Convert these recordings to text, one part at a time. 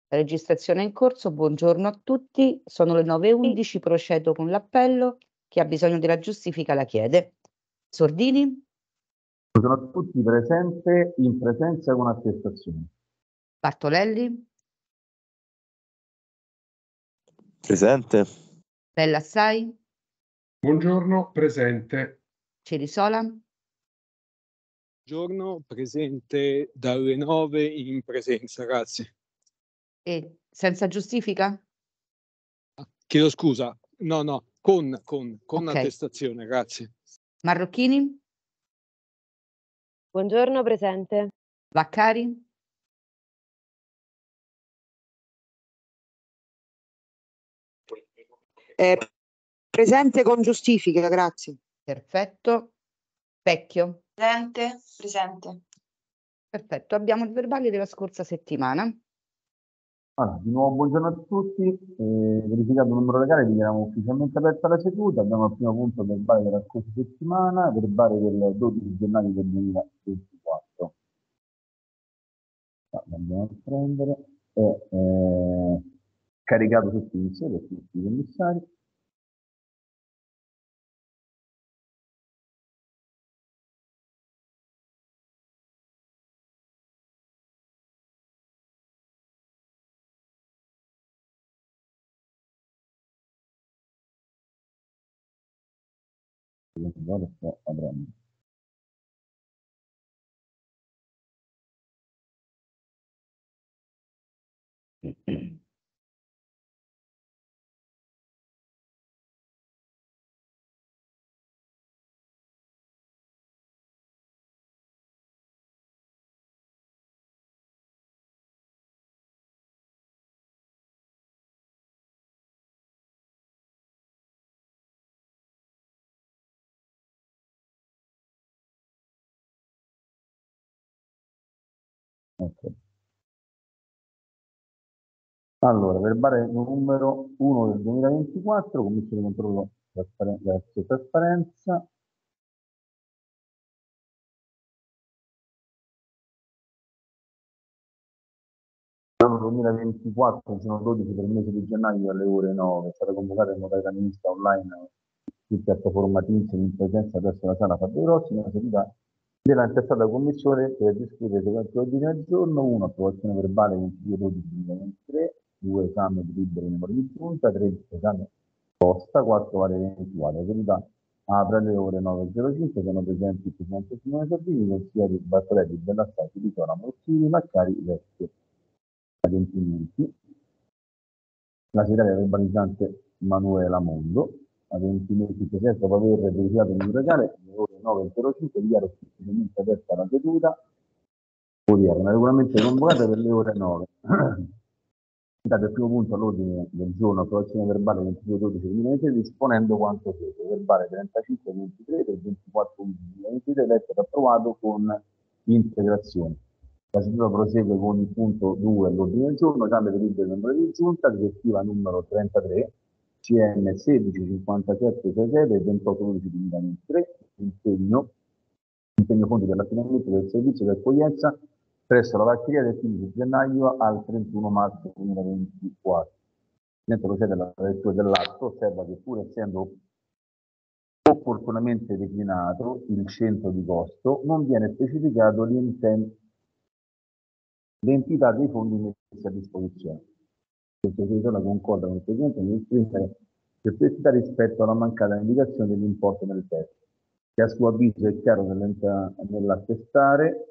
La registrazione è in corso, buongiorno a tutti, sono le 9:11, procedo con l'appello. Chi ha bisogno della giustifica la chiede. Sordini, Sono tutti presente, in presenza con attestazione. Bartolelli, Presente. Bellassai, Buongiorno, presente. Cirisola, Buongiorno, presente dalle 9 in presenza, grazie. e senza giustifica? Chiedo scusa, no, con Ok. attestazione, grazie. Marrocchini, Buongiorno, presente. Vaccari, Presente con giustifica, grazie. perfetto. Vecchio, Presente. perfetto. Abbiamo il verbale della scorsa settimana. Allora, di nuovo buongiorno a tutti, verificato il numero legale, dichiariamo ufficialmente aperta la seduta. Abbiamo al primo punto verbale della scorsa settimana, verbale del 12 gennaio del 2024. Andiamo a prendere, è caricato tutti insieme per tutti i commissari. Sto aprendo. Ok. Allora, verbale numero 1 del 2024, Commissione di controllo verso trasparenza. L'anno 2024 sono 12 per il mese di gennaio alle ore 9. È stata convocata in modalità mista online su piattaforma Teams in presenza presso la sala Fabio Rossi nella seduta della intestata commissione per discutere i seguenti ordini al giorno: 1. Approvazione verbale 22/12/2023, 2. Esame di liberi numeri di giunta, 3. Esame posta, 4. Varie eventuali. La seduta apre alle ore 9:05, sono presenti il Presidente Simone Sardini, i consiglieri Bartolelli, Bellassai, Pistola, Mozzini, Maccari, Vecchio. Adempimenti. La segretaria verbalizzante Manuela Mondo. Adempimenti presente dopo aver verificato il numero legale alle ore 9:05, dichiaro ufficialmente aperta la seduta odierna, regolarmente convocata per le ore 9. Dato il primo punto all'ordine del giorno, approvazione verbale 22/12/2023, disponendo quanto segue. Verbale 35/23 del 24/11/2023, letto ed approvato con integrazione. La seduta prosegue con il punto 2 all'ordine del giorno, esame dei libri del membro di giunta, direttiva numero 33, CN 165766 del 28/11/2023, impegno fondi per l'affinamento del servizio di accoglienza presso la vaccheria del 15 gennaio al 31 marzo 2024. Mentre procede alla lettura dell'atto, osserva che pur essendo opportunamente declinato il centro di costo, non viene specificato l'entità dei fondi messi a disposizione. Il Sottosegretario concorda con il Presidente nell'esprimere perplessità rispetto alla mancata indicazione dell'importo nel testo, che a suo avviso è chiaro nell'attestare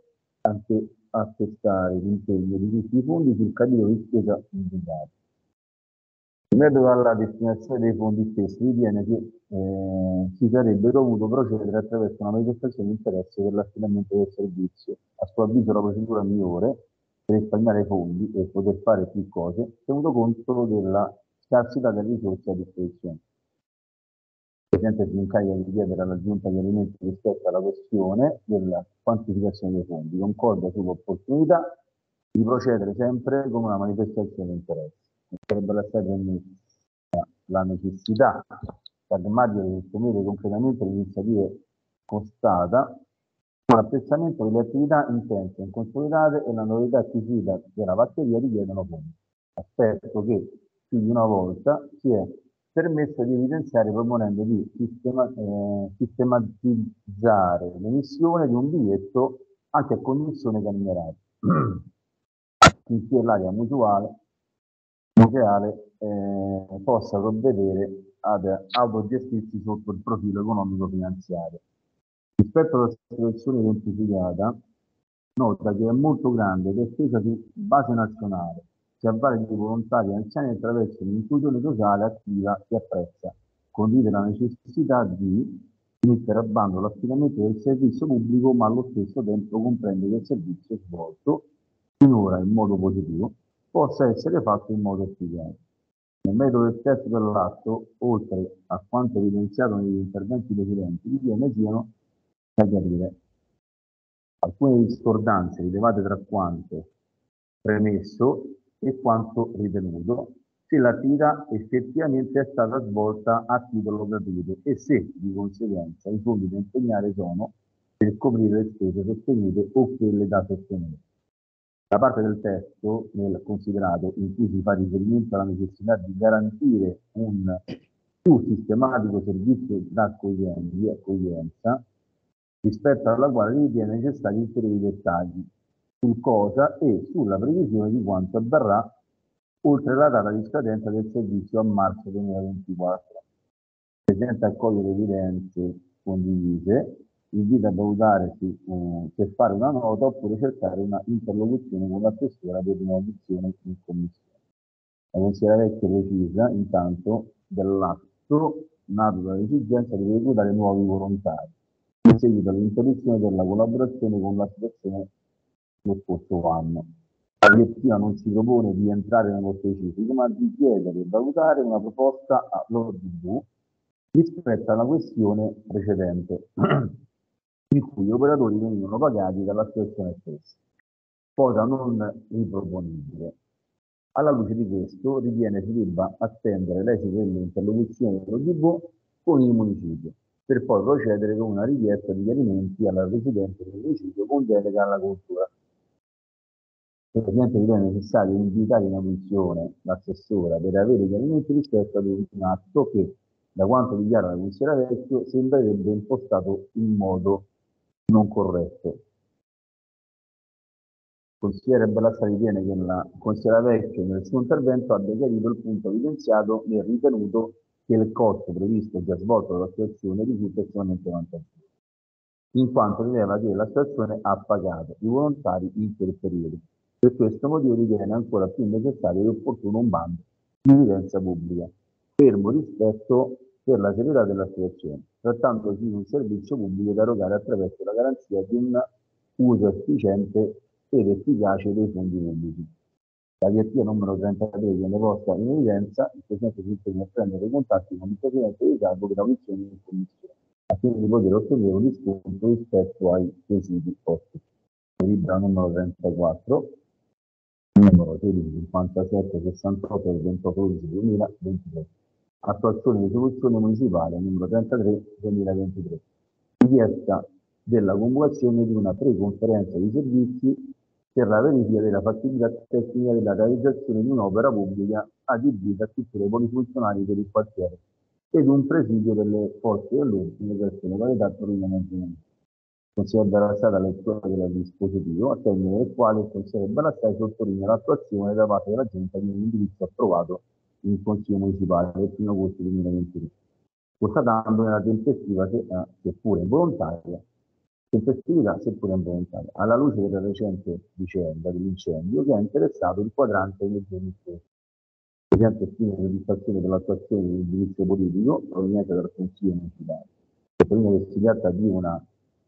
l'impegno di tutti i fondi sul capitolo di spesa indicato. In merito alla destinazione dei fondi stessi, ritiene che si sarebbe dovuto procedere attraverso una manifestazione di interesse per l'affidamento del servizio. A suo avviso la procedura migliore per risparmiare fondi e poter fare più cose, tenuto conto della scarsità delle risorse a disposizione. Il Presidente si incarica di chiedere alla Giunta chiarimenti rispetto alla questione della quantificazione dei fondi. Concorda sull'opportunità di procedere sempre con una manifestazione di interesse. Sarebbe la necessità pragmatica di sostenere concretamente l'iniziativa constata, un apprezzamento delle attività intense e inconsolidate e la novità acquisita della batteria richiedono fondi. aspetto che più di una volta si è permesso di evidenziare proponendo di sistematizzare l'emissione di un biglietto anche a condizione calmierata, affinché l'area museale possa provvedere ad autogestirsi sotto il profilo economico-finanziario. Rispetto alla situazione identificata, nota che è molto grande ed è estesa su base nazionale, si avvale di volontari anziani attraverso l'inclusione sociale attiva che apprezza, condivide la necessità di mettere a bando l'affidamento del servizio pubblico, ma allo stesso tempo comprende che il servizio svolto, finora in modo positivo, possa essere fatto in modo efficace. Nel metodo del testo dell'atto, oltre a quanto evidenziato negli interventi precedenti, ritiene siano da chiarire alcune discordanze rilevate tra quanto premesso e quanto ritenuto, se l'attività effettivamente è stata svolta a titolo gratuito e se, di conseguenza, i fondi da impegnare sono per coprire le spese sostenute o quelle da sostenere. La parte del testo, nel considerato, in cui si fa riferimento alla necessità di garantire un più sistematico servizio di accoglienza, rispetto alla quale ritiene necessari ulteriori dettagli sul cosa e sulla previsione di quanto avverrà oltre la data di scadenza del servizio a marzo 2024. Il Presidente accoglie le evidenze condivise, invita a valutare se fare una nota oppure cercare una interlocuzione con l'assessora per un'audizione in commissione. La consigliera Vecchio precisa, intanto, dell'atto nato dall'esigenza di reclutare nuovi volontari, in seguito all'interruzione della collaborazione con l'associazione lo scorso anno. La direttiva non si propone di entrare nello specifico, ma di chiedere e valutare una proposta all'ODV rispetto alla questione precedente, in cui gli operatori venivano pagati dall'associazione stessa, cosa non riproponibile. Alla luce di questo, ritiene si debba attendere l'esito delle interlocuzioni dell'ODV con il municipio, per poi procedere con una richiesta di chiarimenti alla Residenza del municipio con delega alla cultura. Il Presidente ritiene necessario invitare in audizione l'assessora per avere chiarimenti rispetto ad un atto che, da quanto dichiara la consigliera Vecchio, sembrerebbe impostato in modo non corretto. Il consigliere Bellassai ritiene che la consigliera Vecchio nel suo intervento abbia chiarito il punto evidenziato nel ritenuto che il costo previsto già svolto dall'associazione risulta estremamente vantaggioso, in quanto rileva che l'associazione ha pagato i volontari in quel periodo. Per questo motivo ritiene ancora più necessario e opportuno un bando di evidenza pubblica, fermo rispetto per la serietà della situazione, trattandosi di un servizio pubblico da erogare attraverso la garanzia di un uso efficiente ed efficace dei fondi pubblici. La direttiva numero 33 viene posta in evidenza, il Presidente si impegna a prendere contatti con il Presidente di Capo per audizione in commissione, affinché di poter ottenere un riscontro rispetto ai quesiti posti. Delibera numero 34, numero 165768 del 28/11/2023, attuazione di risoluzione municipale numero 33/2023, richiesta della convocazione di una preconferenza di servizi per la verifica della fattibilità tecnica della realizzazione di un'opera pubblica adibita a strutture polifunzionali per il quartiere ed un presidio delle forze dell'ordine verso le località Torino Mangiamento. Consigliere Bellassai la lettura del dispositivo, a termine del quale il consigliere Bellassai sottolinea l'attuazione da parte della Giunta di un indirizzo approvato in Consiglio Municipale del 1 agosto 2023, constatando nella tempestività seppure involontaria, alla luce della recente vicenda dell'incendio che ha interessato il quadrante nei giorni scorsi. Il Presidente esprime soddisfazione per l'attuazione dell'indirizzo politico proveniente dal Consiglio Municipale. Sottolinea che si tratta di una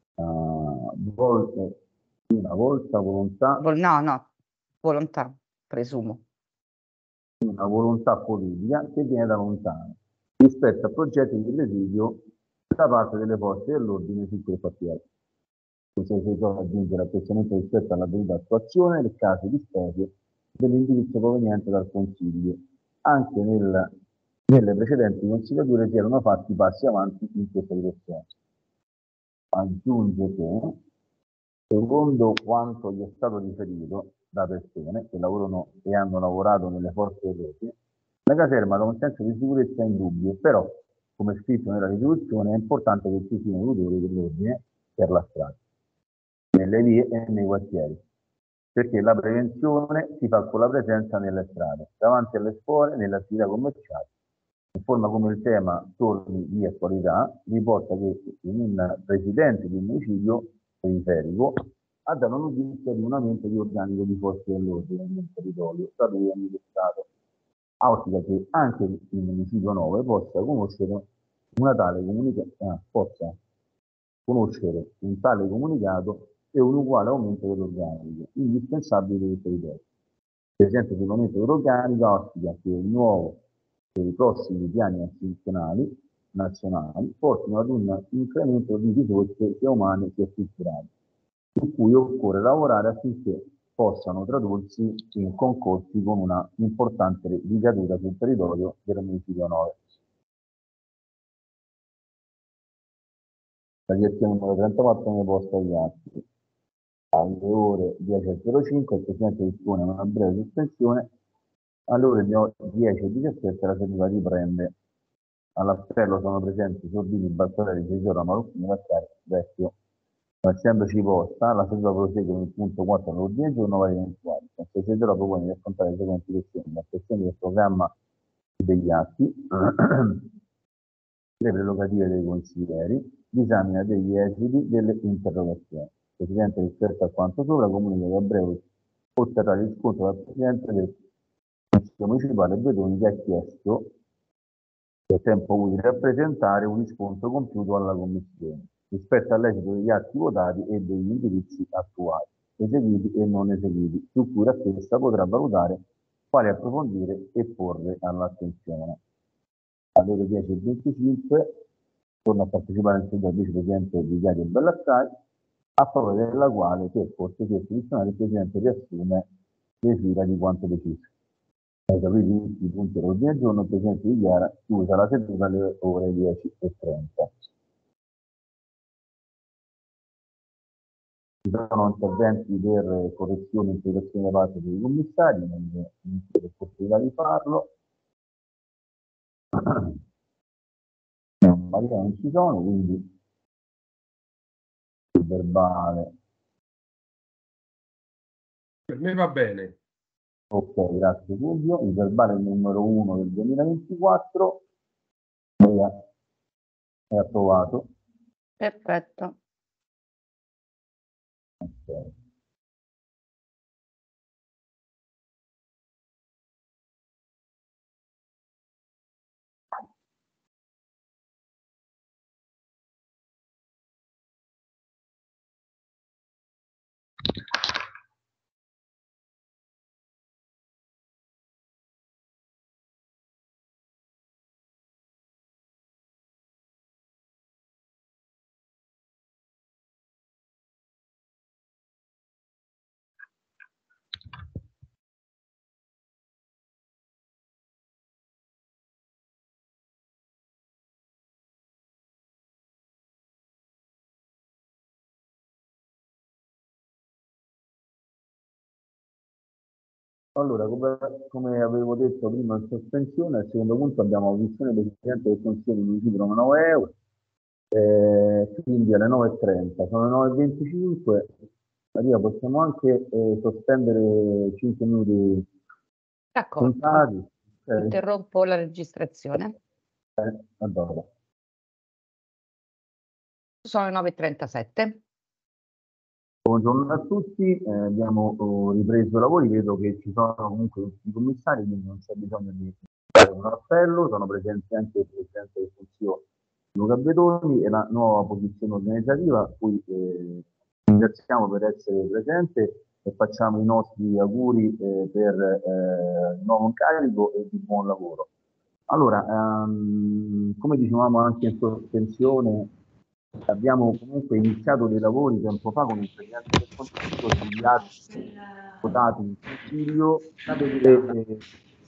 volontà, presumo. Una volontà politica che viene da lontano rispetto a progetti di presidio da parte delle forze dell'ordine su quel quartiere. Questo si può aggiungere apprezzamento rispetto alla dovuta attuazione nel caso di specie dell'indirizzo proveniente dal Consiglio. Anche nelle precedenti consigliature si erano fatti passi avanti in questa direzione. Aggiunge che Secondo quanto gli è stato riferito da persone che lavorano e hanno lavorato nelle forze dell'ordine, la caserma dà un senso di sicurezza indubbio, però, come scritto nella risoluzione, è importante che ci siano odori dell'ordine per la strada, nelle vie e nei quartieri, perché la prevenzione si fa con la presenza nelle strade, davanti alle scuole, nelle attività commerciali, in forma come il tema torni di attualità, riporta che un presidente di un municipio periferico ha dato notizia di un aumento di organico di forze dell'ordine nel territorio, stato di ogni Stato. Auspica che anche il municipio 9 possa conoscere un tale comunicato e un uguale aumento dell'organico, indispensabile per il territorio. Il presente regolamento dell'organico auspica che il nuovo e i prossimi piani assunzionali nazionali portino ad un incremento di risorse sia umane sia strutturali, su cui occorre lavorare affinché possano tradursi in concorsi con una importante ricaduta sul territorio del municipio 9. La direzione numero 34 ne posta agli atti. Alle ore 10.05 il Presidente dispone una breve sospensione. Alle ore 10.17 la seduta riprende. All'appello sono presenti Sorbini, Battarelli, Cesaro, Marucchini, Vaccari, Vecchio. Non essendoci posta, la seduta prosegue con il punto 4 all'ordine del giorno vari eventuali. Il Cesaro propone di affrontare le seguenti questioni: l'attuazione del programma degli atti, le prerogative dei consiglieri, disamina degli esiti delle interrogazioni. Il Presidente, rispetto a quanto sopra, comunica che a breve otterrà il riscontro dal Presidente del Consiglio Municipale Bedoni, che ha chiesto per tempo utile a presentare un riscontro compiuto alla Commissione rispetto all'esito degli atti votati e degli indirizzi attuali, eseguiti e non eseguiti, su cui la stessa potrà valutare quali approfondire e porre all'attenzione. Alle ore 10.25 torna a partecipare in seduta il vicepresidente Vicario Bellassai, a favore della quale, per cortesia istituzionale, il Presidente riassume le fila di quanto deciso. Esauriti tutti i punti all'ordine del giorno, il Presidente dichiara chiusa la seduta alle ore 10.30. Ci sono interventi per correzione e integrazione da parte dei commissari, non c'è possibilità di farlo. Maria non ci sono, quindi il verbale. Per me va bene. Ok, grazie Fulvio. Il verbale numero 1 del 2024 è approvato. Perfetto. Ok. Allora, come avevo detto prima in sospensione, al secondo punto abbiamo audizione del Presidente del Consiglio del Municipio 9 euro, quindi alle 9.30, sono le 9.25, Maria, possiamo anche sospendere 5 minuti D'accordo. contati. Interrompo la registrazione. Allora. Sono le 9.37. Buongiorno a tutti, abbiamo ripreso i lavori, vedo che ci sono comunque tutti i commissari, quindi non c'è bisogno di fare un appello, sono presenti anche il Presidente del Consiglio Luca Bedoni e la nuova posizione organizzativa, a cui ringraziamo per essere presente e facciamo i nostri auguri per il nuovo incarico e di buon lavoro. Allora, come dicevamo anche in sospensione, abbiamo comunque iniziato dei lavori tempo fa con il Presidente del Consiglio sugli atti votati in Consiglio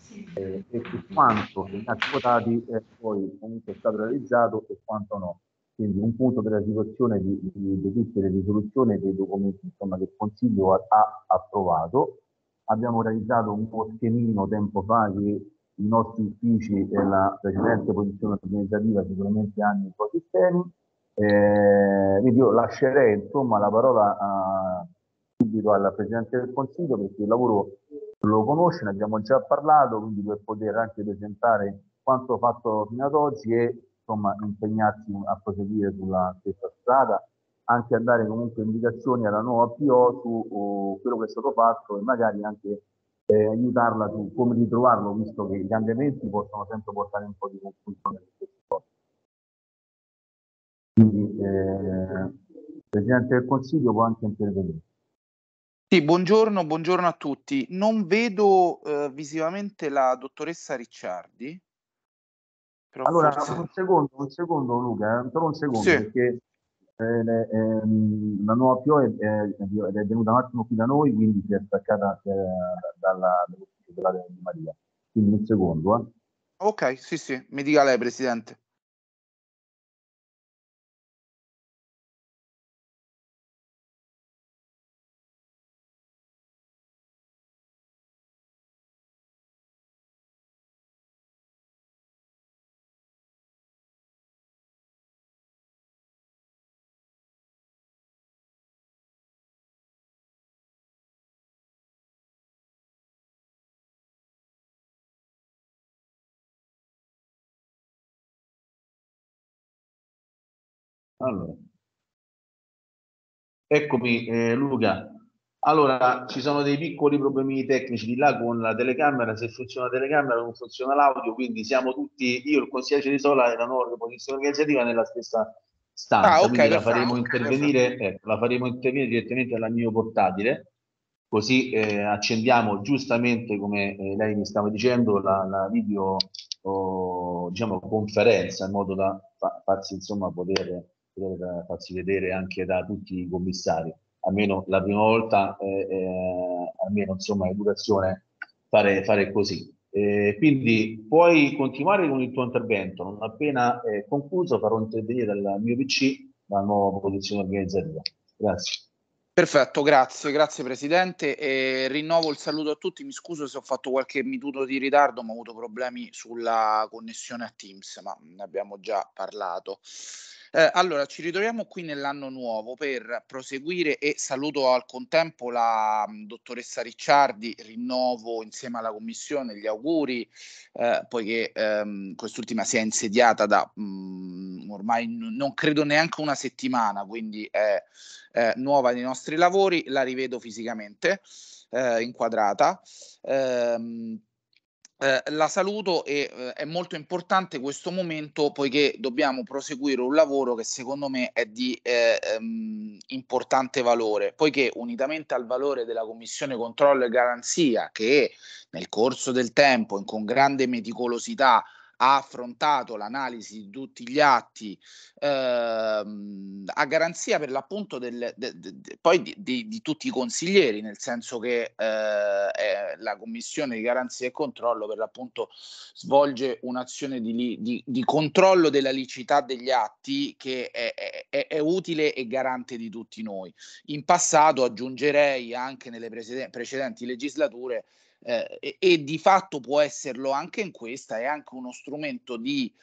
e su quanto degli atti votati poi comunque è stato realizzato e quanto no. quindi un punto della situazione di tutte le risoluzioni dei documenti insomma, che il Consiglio ha approvato. Abbiamo realizzato uno schemino tempo fa che i nostri uffici e la precedente posizione organizzativa sicuramente hanno i suoi sistemi. Quindi io lascerei insomma la parola subito al Presidente del Consiglio perché il lavoro lo conosce, ne abbiamo già parlato, quindi per poter anche presentare quanto fatto fino ad oggi e insomma impegnarsi a proseguire sulla stessa strada, anche a dare comunque indicazioni alla nuova PO su quello che è stato fatto e magari anche aiutarla su come ritrovarlo, visto che i cambiamenti possono sempre portare un po' di confusione su queste cose. Quindi il Presidente del Consiglio può anche intervenire. Sì, buongiorno a tutti. Non vedo visivamente la dottoressa Ricciardi. Però allora, forse... un secondo Luca, solo un secondo, Sì. perché la nuova PO è venuta un attimo qui da noi, quindi si è staccata dall'ufficio della di Maria. Quindi un secondo. Ok, sì, mi dica lei, Presidente. Allora. Eccomi Luca. Allora, ci sono dei piccoli problemi tecnici di là con la telecamera, se funziona la telecamera non funziona l'audio, quindi siamo tutti, io, il consigliere Cerisola e la nuova posizione organizzativa nella stessa stanza, Ok, quindi perfetto. la faremo intervenire direttamente dal mio portatile, così accendiamo giustamente, come lei mi stava dicendo, la video diciamo conferenza in modo da farsi insomma poter farsi vedere anche da tutti i commissari. Almeno la prima volta, almeno insomma educazione, fare così. Quindi puoi continuare con il tuo intervento, non appena concluso farò intervenire dal mio PC la nuova posizione organizzativa. Grazie. Perfetto, grazie Presidente, e rinnovo il saluto a tutti. Mi scuso se ho fatto qualche minuto di ritardo, ma ho avuto problemi sulla connessione a Teams, ma ne abbiamo già parlato. Allora, ci ritroviamo qui nell'anno nuovo per proseguire e saluto al contempo la dottoressa Ricciardi, rinnovo insieme alla Commissione gli auguri, poiché quest'ultima si è insediata da ormai non credo neanche una settimana, quindi è nuova nei nostri lavori, la rivedo fisicamente inquadrata. La saluto e è molto importante questo momento poiché dobbiamo proseguire un lavoro che secondo me è di importante valore, poiché unitamente al valore della Commissione Controllo e Garanzia che nel corso del tempo con grande meticolosità ha affrontato l'analisi di tutti gli atti a garanzia per l'appunto poi di tutti i consiglieri, nel senso che la Commissione di Garanzia e Controllo per l'appunto svolge un'azione di controllo della liceità degli atti che è utile e garante di tutti noi. In passato, aggiungerei anche nelle precedenti legislature, e di fatto può esserlo anche in questa, è anche uno strumento di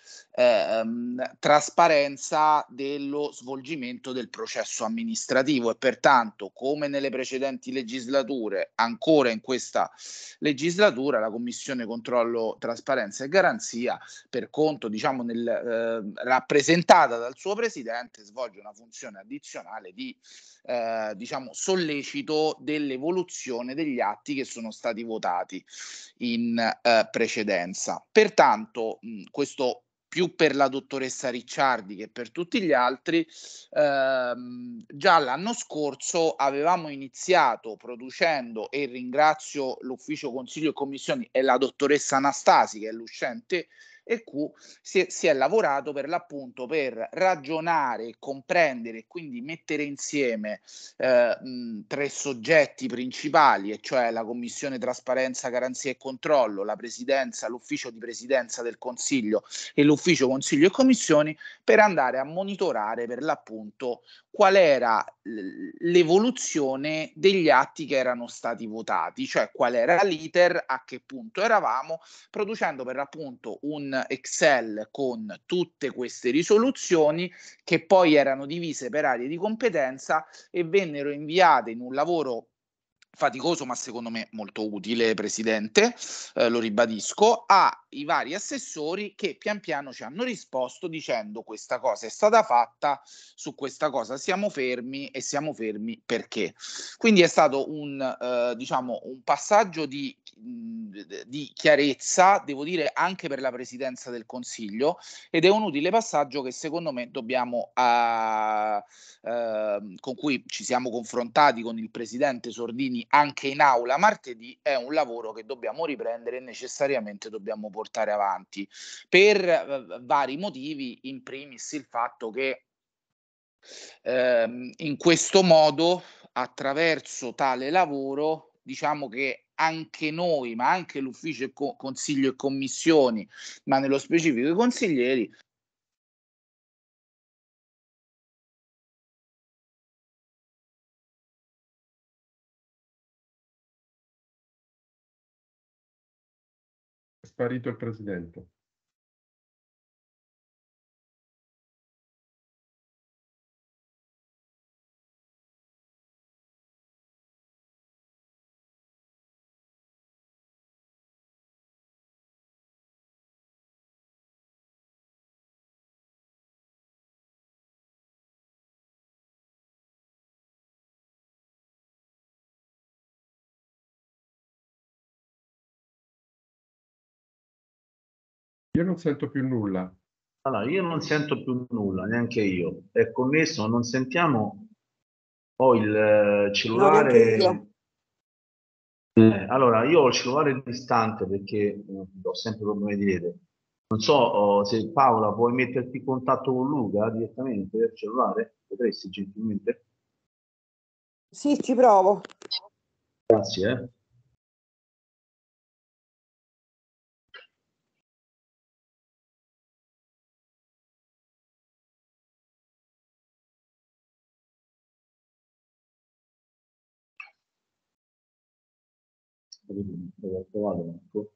trasparenza dello svolgimento del processo amministrativo e pertanto, come nelle precedenti legislature, ancora in questa legislatura la Commissione Controllo, Trasparenza e Garanzia, per conto diciamo rappresentata dal suo Presidente, svolge una funzione addizionale di diciamo sollecito dell'evoluzione degli atti che sono stati votati in precedenza. Pertanto questo più per la dottoressa Ricciardi che per tutti gli altri, già l'anno scorso avevamo iniziato producendo, e ringrazio l'ufficio consiglio e commissioni e la dottoressa Anastasi che è l'uscente e Q si è lavorato per l'appunto per ragionare, comprendere e quindi mettere insieme 3 soggetti principali, e cioè la Commissione Trasparenza, Garanzia e Controllo, la Presidenza, l'Ufficio di Presidenza del Consiglio e l'Ufficio Consiglio e Commissioni, per andare a monitorare per l'appunto qual era l'evoluzione degli atti che erano stati votati, cioè qual era l'iter, a che punto eravamo, producendo per l'appunto un Excel con tutte queste risoluzioni che poi erano divise per aree di competenza e vennero inviate in un lavoro faticoso ma secondo me molto utile, Presidente, lo ribadisco, ai vari assessori che pian piano ci hanno risposto dicendo: questa cosa è stata fatta, su questa cosa siamo fermi, e siamo fermi perché. Quindi è stato diciamo un passaggio di chiarezza, devo dire, anche per la Presidenza del Consiglio, ed è un utile passaggio che secondo me dobbiamo con cui ci siamo confrontati con il Presidente Sordini anche in aula martedì. È un lavoro che dobbiamo riprendere e necessariamente dobbiamo portare avanti per vari motivi, in primis il fatto che in questo modo, attraverso tale lavoro, diciamo che anche noi, ma anche l'ufficio consiglio e commissioni, ma nello specifico i consiglieri, È sparito il Presidente. Io non sento più nulla. Allora, io non sento più nulla, neanche io. È connesso, non sentiamo. Ho il No, cellulare. neanche io. Allora, io ho il cellulare distante perché ho sempre problemi di rete. Non so se Paola puoi metterti in contatto con Luca direttamente per cellulare? Potresti gentilmente? Sì, ci provo. Grazie. Ho trovato, Marco.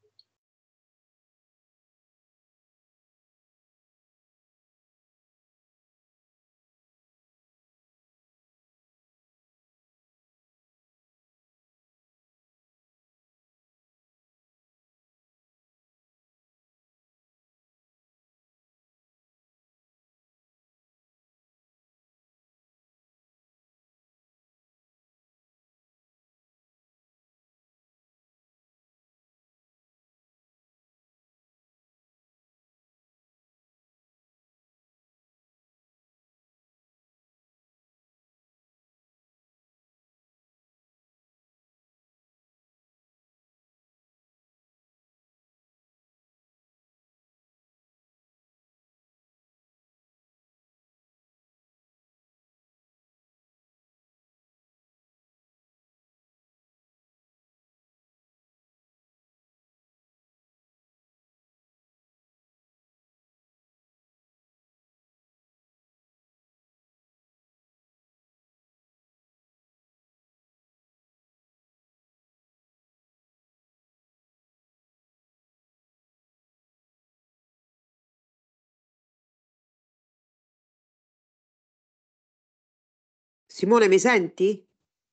Simone, mi senti?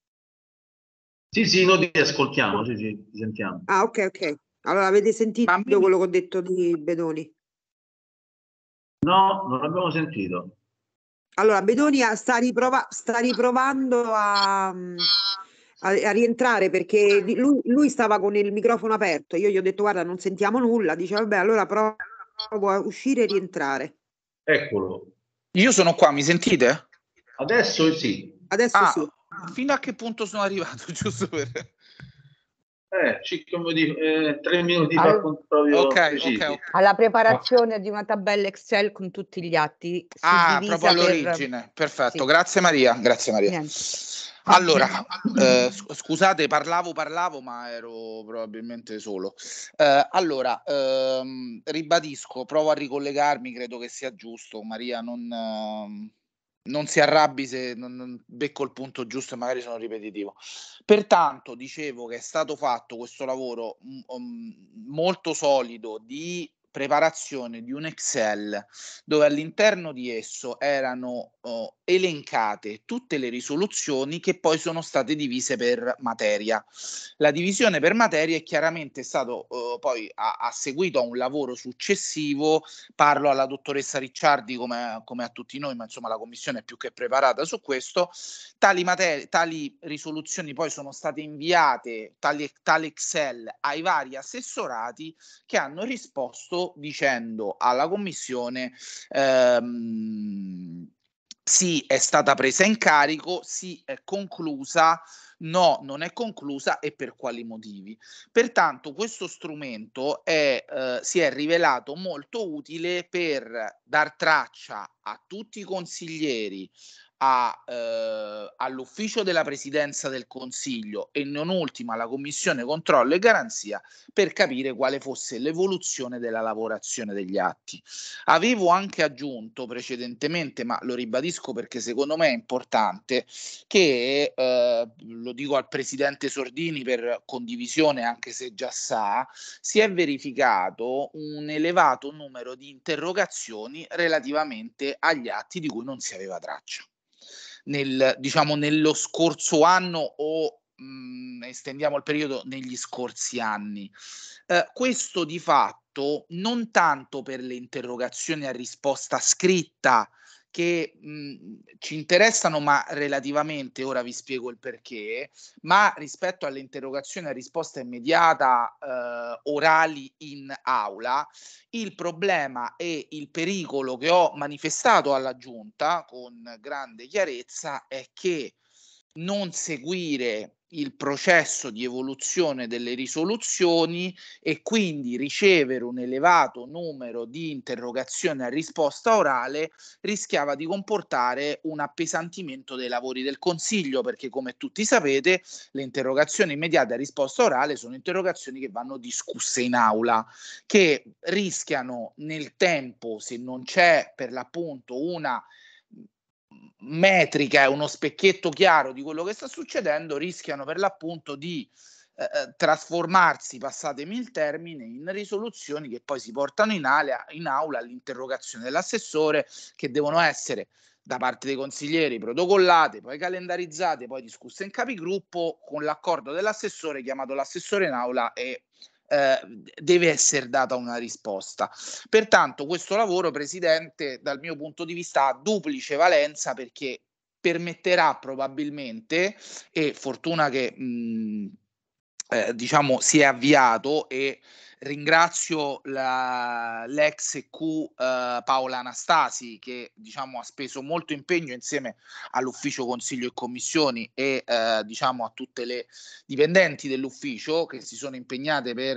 Sì, noi ti ascoltiamo, sì, ti sentiamo. Ah, ok. Allora, avete sentito quello che ho detto di Bedoni? No, non l'abbiamo sentito. Allora, Bedoni sta riprovando a rientrare perché lui stava con il microfono aperto. Io gli ho detto: guarda, non sentiamo nulla. Dice: vabbè, allora provo a uscire e rientrare. Eccolo. io sono qua, mi sentite? Adesso sì. Adesso sì. Fino a che punto sono arrivato? Giusto per... 5 minuti, 3 minuti Al- proprio Ok, precisi. ok. alla preparazione di una tabella Excel con tutti gli atti Ah, proprio suddivisa per... all'origine. Perfetto, Sì, grazie Maria, grazie Maria. niente. Allora, scusate, parlavo, ma ero probabilmente solo. Allora, ribadisco, provo a ricollegarmi, credo che sia giusto. Maria, non si arrabbi se non becco il punto giusto e magari sono ripetitivo. Pertanto, dicevo che è stato fatto questo lavoro molto solido di preparazione di un Excel dove all'interno di esso erano elencate tutte le risoluzioni che poi sono state divise per materia. La divisione per materia è chiaramente stato poi ha seguito a un lavoro successivo, parlo alla dottoressa Ricciardi come a tutti noi, ma insomma la commissione è più che preparata su questo. Tali risoluzioni poi sono state inviate, tale Excel, ai vari assessorati che hanno risposto dicendo alla commissione sì, è stata presa in carico, sì, è conclusa, no, non è conclusa e per quali motivi. Pertanto questo strumento si è rivelato molto utile per dar traccia a tutti i consiglieri, all'ufficio della Presidenza del Consiglio e non ultima alla Commissione Controllo e Garanzia per capire quale fosse l'evoluzione della lavorazione degli atti. Avevo anche aggiunto precedentemente, ma lo ribadisco perché secondo me è importante, che lo dico al Presidente Sordini per condivisione, anche se già sa, si è verificato un elevato numero di interrogazioni relativamente agli atti di cui non si aveva traccia. Nello scorso anno o estendiamo il periodo negli scorsi anni. Questo di fatto non tanto per le interrogazioni a risposta scritta che ci interessano, ma relativamente, ora vi spiego il perché, ma rispetto alle interrogazioni a risposta immediata orali in aula, il problema e il pericolo che ho manifestato alla Giunta con grande chiarezza è che non seguire il processo di evoluzione delle risoluzioni e quindi ricevere un elevato numero di interrogazioni a risposta orale rischiava di comportare un appesantimento dei lavori del Consiglio, perché come tutti sapete le interrogazioni immediate a risposta orale sono interrogazioni che vanno discusse in aula, che rischiano nel tempo, se non c'è per l'appunto una metrica e uno specchietto chiaro di quello che sta succedendo, rischiano per l'appunto di trasformarsi, passatemi il termine, in risoluzioni che poi si portano in aula all'interrogazione dell'assessore, che devono essere da parte dei consiglieri protocollate, poi calendarizzate, poi discusse in capigruppo con l'accordo dell'assessore, chiamato l'assessore in aula e deve essere data una risposta. Pertanto questo lavoro, Presidente, dal mio punto di vista ha duplice valenza, perché permetterà probabilmente, e fortuna che diciamo si è avviato, e ringrazio l'ex EQ Paola Anastasi, che diciamo ha speso molto impegno insieme all'ufficio Consiglio e Commissioni e diciamo a tutte le dipendenti dell'ufficio che si sono impegnate per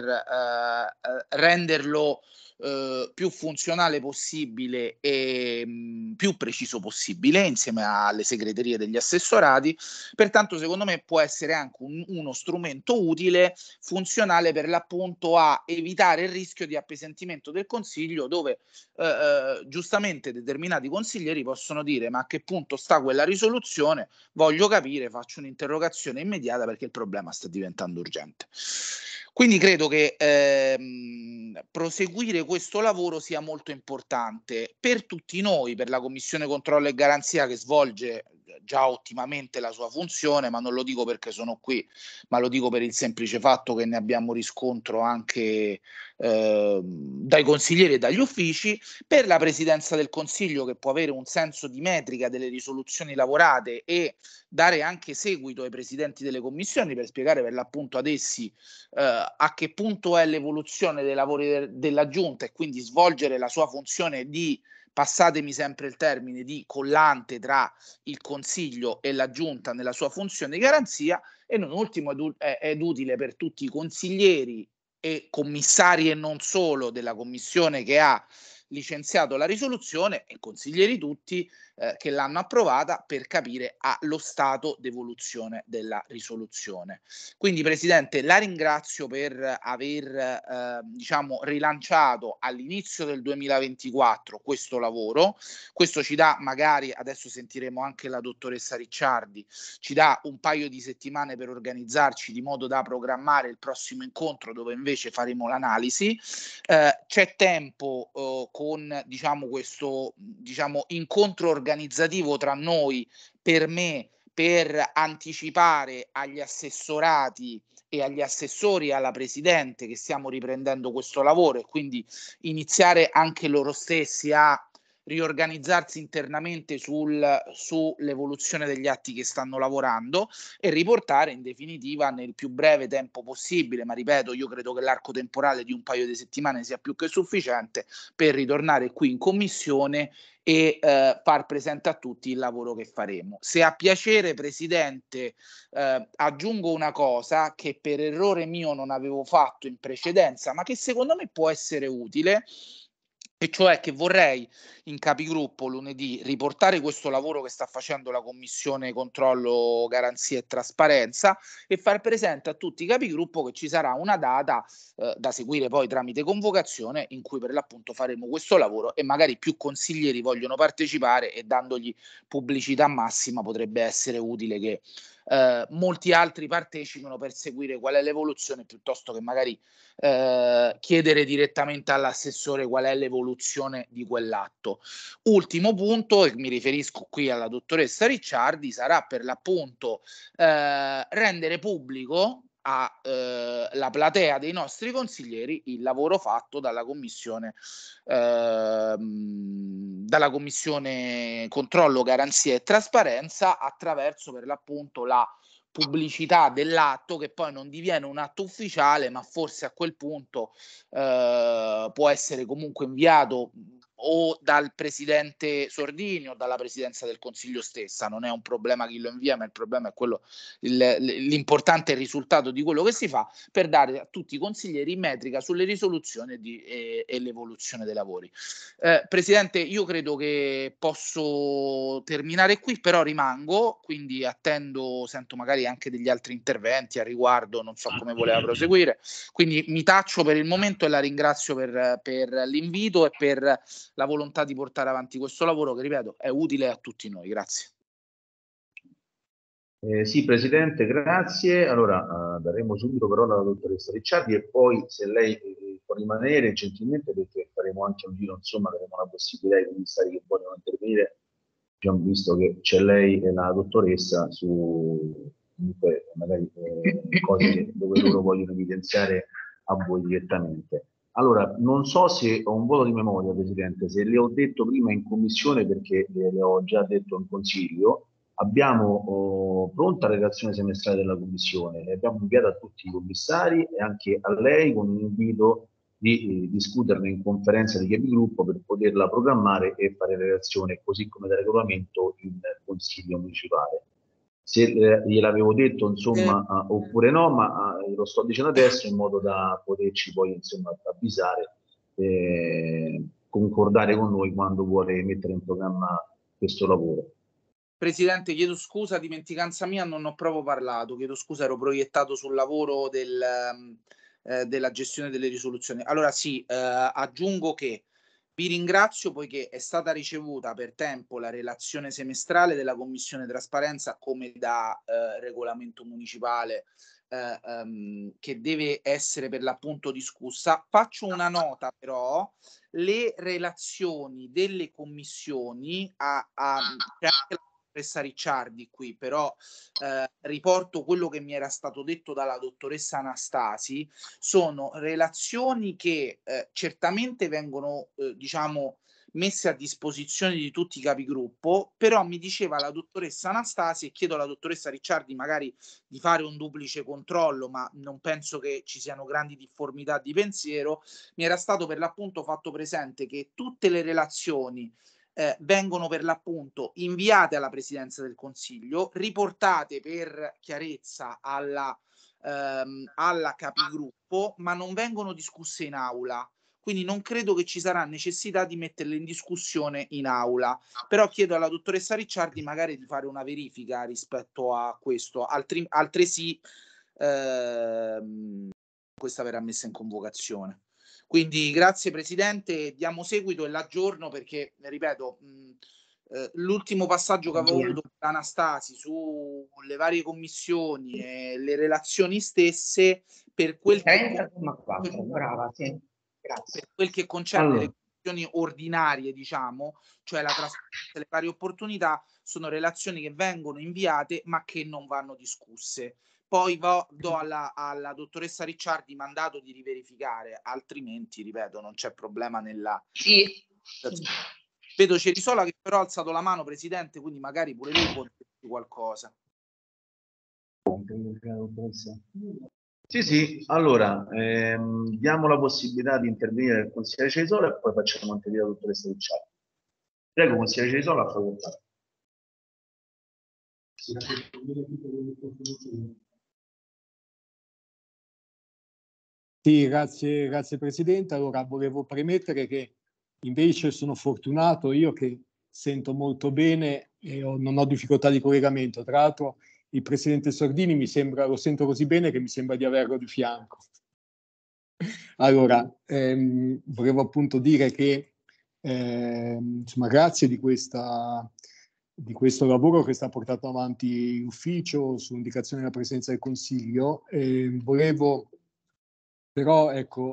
renderlo più funzionale possibile e più preciso possibile insieme alle segreterie degli assessorati. Pertanto secondo me può essere anche uno strumento utile, funzionale per l'appunto a evitare il rischio di appesantimento del Consiglio, dove giustamente determinati consiglieri possono dire: ma a che punto sta quella risoluzione? Voglio capire, faccio un'interrogazione immediata perché il problema sta diventando urgente. Quindi credo che proseguire questo lavoro sia molto importante per tutti noi, per la Commissione Controllo e Garanzia, che svolge già ottimamente la sua funzione, ma non lo dico perché sono qui, ma lo dico per il semplice fatto che ne abbiamo riscontro anche dai consiglieri e dagli uffici, per la Presidenza del Consiglio, che può avere un senso di metrica delle risoluzioni lavorate e dare anche seguito ai presidenti delle commissioni per spiegare per l'appunto ad essi a che punto è l'evoluzione dei lavori della Giunta e quindi svolgere la sua funzione di passatemi sempre il termine, di collante tra il Consiglio e la Giunta nella sua funzione di garanzia, e non ultimo ed utile per tutti i consiglieri e commissari e non solo della commissione che ha licenziato la risoluzione, e consiglieri tutti che l'hanno approvata, per capire lo stato d'evoluzione della risoluzione. Quindi Presidente, la ringrazio per aver diciamo rilanciato all'inizio del 2024 questo lavoro. Questo ci dà, magari adesso sentiremo anche la dottoressa Ricciardi, ci dà un paio di settimane per organizzarci di modo da programmare il prossimo incontro, dove invece faremo l'analisi. C'è tempo con diciamo questo incontro organizzativo tra noi, per me, per anticipare agli assessorati e agli assessori e alla Presidente che stiamo riprendendo questo lavoro, e quindi iniziare anche loro stessi a riorganizzarsi internamente sull'evoluzione degli atti che stanno lavorando, e riportare in definitiva nel più breve tempo possibile, ma ripeto, io credo che l'arco temporale di un paio di settimane sia più che sufficiente, per ritornare qui in commissione e far presente a tutti il lavoro che faremo. Se ha piacere, Presidente, aggiungo una cosa che per errore mio non avevo fatto in precedenza, ma che secondo me può essere utile, e cioè che vorrei in capigruppo lunedì riportare questo lavoro che sta facendo la Commissione Controllo, Garanzia e Trasparenza, e far presente a tutti i capigruppo che ci sarà una data da seguire poi tramite convocazione, in cui per l'appunto faremo questo lavoro, e magari più consiglieri vogliono partecipare, e dandogli pubblicità massima potrebbe essere utile che molti altri partecipino, per seguire qual è l'evoluzione, piuttosto che magari chiedere direttamente all'assessore qual è l'evoluzione di quell'atto. Ultimo punto, e mi riferisco qui alla dottoressa Ricciardi, sarà per l'appunto rendere pubblico la platea dei nostri consiglieri il lavoro fatto dalla commissione Controllo, Garanzia e Trasparenza, attraverso per l'appunto la pubblicità dell'atto, che poi non diviene un atto ufficiale, ma forse a quel punto può essere comunque inviato o dal Presidente Sordini o dalla Presidenza del Consiglio stessa. Non è un problema chi lo invia, ma il problema è quello, l'importante è il risultato di quello che si fa, per dare a tutti i consiglieri metrica sulle risoluzioni e l'evoluzione dei lavori. Presidente, io credo che posso terminare qui, però rimango, quindi sento magari anche degli altri interventi a riguardo, non so come voleva proseguire, quindi mi taccio per il momento, e la ringrazio per l'invito e per la volontà di portare avanti questo lavoro, che ripeto è utile a tutti noi. Grazie. Sì, Presidente, grazie. Allora, daremo subito parola alla dottoressa Ricciardi, e poi, se lei può rimanere gentilmente, perché faremo anche un giro, insomma, daremo la possibilità ai commissari che vogliono intervenire, abbiamo visto che c'è lei e la dottoressa, su comunque magari cose dove loro vogliono evidenziare a voi direttamente. Allora, non so se ho un volo di memoria, Presidente, se le ho detto prima in commissione, perché le ho già detto in consiglio. Abbiamo pronta la relazione semestrale della Commissione, l'abbiamo inviata a tutti i commissari e anche a lei, con un invito di discuterne in conferenza di capigruppo per poterla programmare e fare relazione, così come da regolamento, in Consiglio municipale. Se gliel'avevo detto, insomma, oppure no, ma lo sto dicendo adesso, in modo da poterci poi, insomma, avvisare, concordare con noi quando vuole mettere in programma questo lavoro. Presidente, chiedo scusa, dimenticanza mia, non ho proprio parlato, chiedo scusa, ero proiettato sul lavoro della gestione delle risoluzioni. Allora sì, aggiungo che vi ringrazio, poiché è stata ricevuta per tempo la relazione semestrale della Commissione Trasparenza, come da regolamento municipale, che deve essere per l'appunto discussa. Faccio una nota però: le relazioni delle commissioni c'è anche la dottoressa Ricciardi qui, però riporto quello che mi era stato detto dalla dottoressa Anastasi. Sono relazioni che certamente vengono diciamo messe a disposizione di tutti i capigruppo, però mi diceva la dottoressa Anastasi, e chiedo alla dottoressa Ricciardi magari di fare un duplice controllo, ma non penso che ci siano grandi difformità di pensiero, mi era stato per l'appunto fatto presente che tutte le relazioni vengono per l'appunto inviate alla Presidenza del Consiglio, riportate per chiarezza alla capigruppo, ma non vengono discusse in aula. Quindi non credo che ci sarà necessità di metterle in discussione in aula, però chiedo alla dottoressa Ricciardi magari di fare una verifica rispetto a questo, altresì questa verrà messa in convocazione. Quindi grazie Presidente, diamo seguito e l'aggiorno perché, ripeto, l'ultimo passaggio che avevo avuto con Anastasi sulle varie commissioni e le relazioni stesse, per quel che brava, sì. Grazie. Per quel che concerne le questioni ordinarie, diciamo, cioè la trasparenza e le varie opportunità, sono relazioni che vengono inviate ma che non vanno discusse. Poi do alla dottoressa Ricciardi mandato di riverificare, altrimenti, ripeto, non c'è problema nella... Sì. Vedo Cerisola che però ha alzato la mano, Presidente, quindi magari pure lei può dire qualcosa. Sì, allora diamo la possibilità di intervenire al consigliere Cerisola e poi facciamo intervenire la dottoressa Ricciardi. Prego, consigliere Cerisola, a facoltà. Sì, grazie Presidente. Allora, volevo premettere che invece sono fortunato io che sento molto bene e non ho difficoltà di collegamento. Tra l'altro il Presidente Sordini lo sento così bene che mi sembra di averlo di fianco. Allora, volevo appunto dire che insomma, grazie di questo lavoro che sta portato avanti l'ufficio su indicazione della Presidenza del Consiglio. Volevo però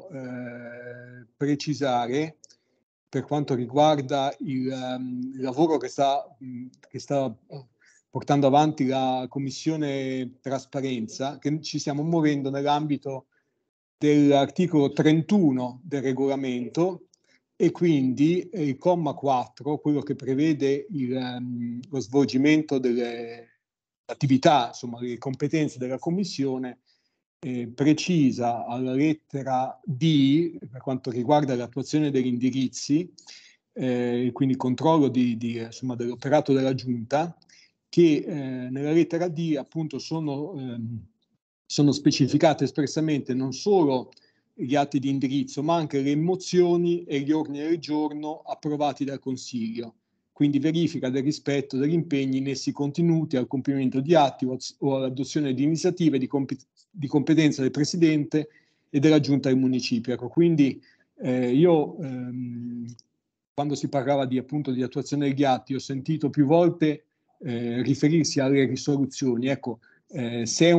precisare per quanto riguarda il lavoro che sta portando avanti la Commissione Trasparenza, che ci stiamo muovendo nell'ambito dell'articolo 31 del regolamento e quindi il comma 4, quello che prevede lo svolgimento delle attività, insomma, le competenze della Commissione, precisa alla lettera D, per quanto riguarda l'attuazione degli indirizzi, quindi il controllo dell'operato della Giunta, che nella lettera D appunto sono specificate espressamente non solo gli atti di indirizzo, ma anche le mozioni e gli ordini del giorno approvati dal Consiglio. Quindi verifica del rispetto degli impegni in essi contenuti al compimento di atti o all'adozione di iniziative di competenza del Presidente e della Giunta del Municipio. Ecco, quindi io quando si parlava di attuazione degli atti ho sentito più volte riferirsi alle risoluzioni. Ecco, se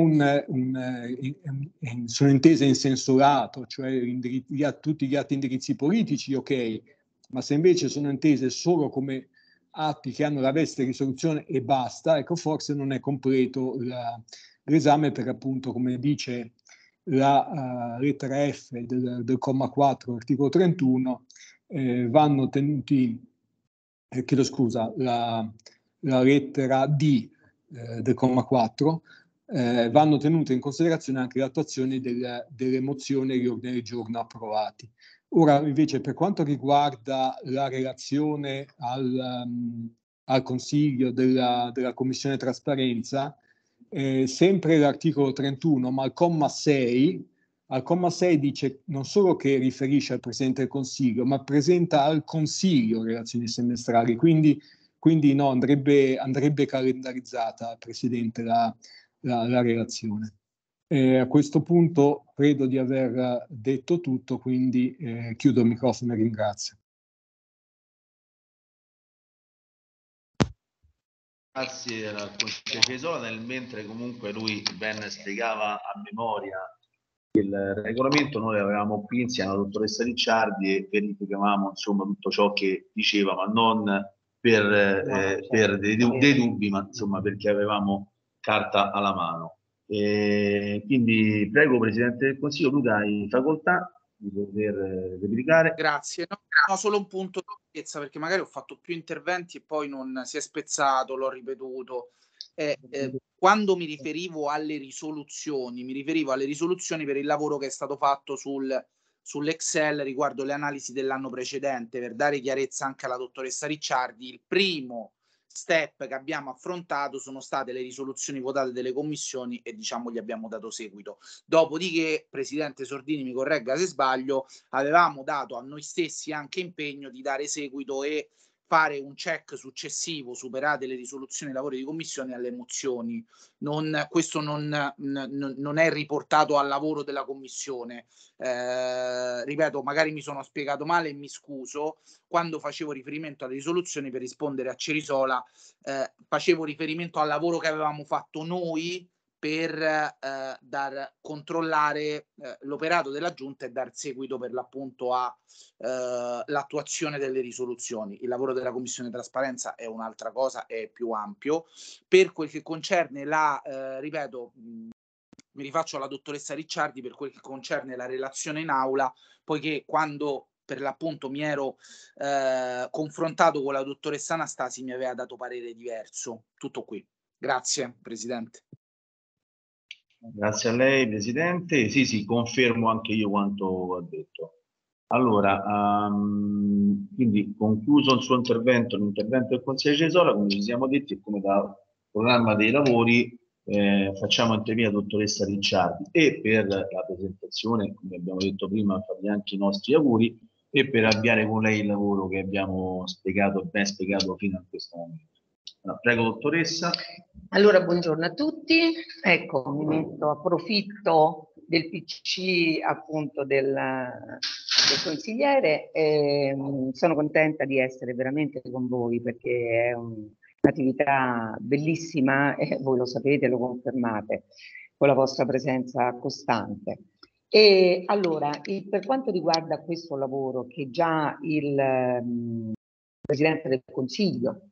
sono intese in senso lato, cioè tutti gli atti indirizzi politici, ok, ma se invece sono intese solo come atti che hanno la veste risoluzione e basta, ecco, forse non è completo l'esame, per appunto, come dice la lettera F del comma 4, articolo 31, vanno tenuti, chiedo scusa, la lettera D del comma 4, vanno tenute in considerazione anche l'attuazione delle mozioni e gli ordini del giorno approvati. Ora invece per quanto riguarda la relazione al Consiglio della Commissione Trasparenza, sempre l'articolo 31, ma al comma 6 dice non solo che riferisce al Presidente del Consiglio, ma presenta al Consiglio relazioni semestrali, quindi no, andrebbe calendarizzata, Presidente, la relazione. A questo punto credo di aver detto tutto, quindi chiudo il microfono e ringrazio. Grazie al consigliere Cesola, mentre comunque lui ben spiegava a memoria il regolamento, noi avevamo qui insieme alla dottoressa Ricciardi e verificavamo insomma tutto ciò che diceva, ma non per dei dubbi, ma insomma perché avevamo carta alla mano. Quindi prego Presidente del Consiglio, tu hai facoltà di poter replicare. Grazie. No, solo un punto perché magari ho fatto più interventi e poi non si è spezzato, l'ho ripetuto. Quando mi riferivo alle risoluzioni per il lavoro che è stato fatto sull'Excel riguardo le analisi dell'anno precedente, per dare chiarezza anche alla dottoressa Ricciardi. Il primo step che abbiamo affrontato sono state le risoluzioni votate delle commissioni e diciamo gli abbiamo dato seguito. Dopodiché, Presidente Sordini mi corregga se sbaglio, avevamo dato a noi stessi anche impegno di dare seguito e fare un check successivo, superate le risoluzioni dei lavori di commissione, alle mozioni. Questo non è riportato al lavoro della commissione. Ripeto, magari mi sono spiegato male e mi scuso. Quando facevo riferimento alle risoluzioni, per rispondere a Cerisola, facevo riferimento al lavoro che avevamo fatto noi per controllare l'operato della Giunta e dar seguito per l'appunto all'attuazione delle risoluzioni. Il lavoro della Commissione Trasparenza è un'altra cosa, è più ampio. Per quel che concerne ripeto, mi rifaccio alla dottoressa Ricciardi, per quel che concerne la relazione in aula, poiché quando per l'appunto mi ero confrontato con la dottoressa Anastasi mi aveva dato parere diverso. Tutto qui. Grazie, Presidente. Grazie a lei, Presidente. Sì, confermo anche io quanto ha detto. Allora, quindi concluso il suo intervento, l'intervento del Consiglio Cesola, come ci siamo detti e come da programma dei lavori facciamo intervenire la dottoressa Ricciardi e per la presentazione, come abbiamo detto prima, fargli anche i nostri auguri e per avviare con lei il lavoro che abbiamo ben spiegato fino a questo momento. Allora, prego, dottoressa. Allora, buongiorno a tutti. Ecco, approfitto del PC appunto del consigliere. Sono contenta di essere veramente con voi perché è un'attività bellissima e voi lo sapete, lo confermate con la vostra presenza costante. E allora, per quanto riguarda questo lavoro che già il Presidente del Consiglio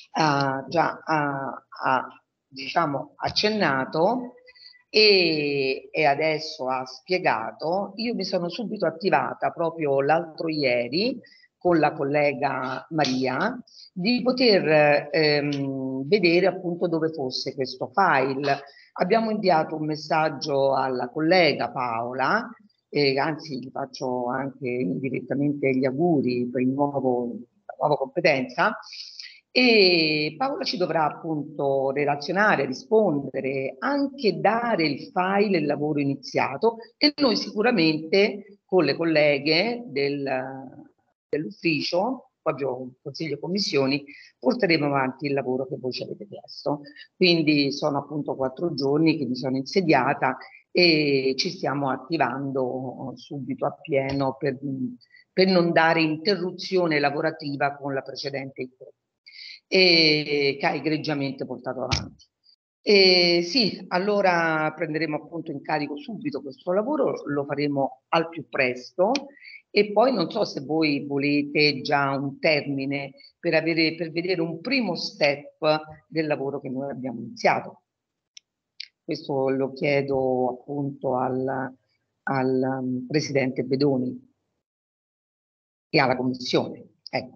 diciamo accennato e adesso ha spiegato, io mi sono subito attivata proprio l'altro ieri con la collega Maria di poter vedere appunto dove fosse questo file. Abbiamo inviato un messaggio alla collega Paola, anzi gli faccio anche direttamente gli auguri per la nuova competenza. E Paola ci dovrà appunto relazionare, rispondere, anche dare il file, il lavoro iniziato e noi sicuramente con le colleghe dell'ufficio, proprio Consiglio Commissioni, porteremo avanti il lavoro che voi ci avete chiesto. Quindi sono appunto 4 giorni che mi sono insediata e ci stiamo attivando subito a pieno per non dare interruzione lavorativa con la precedente incontro. Che ha egregiamente portato avanti. Sì, allora prenderemo appunto in carico subito questo lavoro, lo faremo al più presto e poi non so se voi volete già un termine per vedere un primo step del lavoro che noi abbiamo iniziato. Questo lo chiedo appunto al Presidente Bedoni e alla Commissione. Ecco.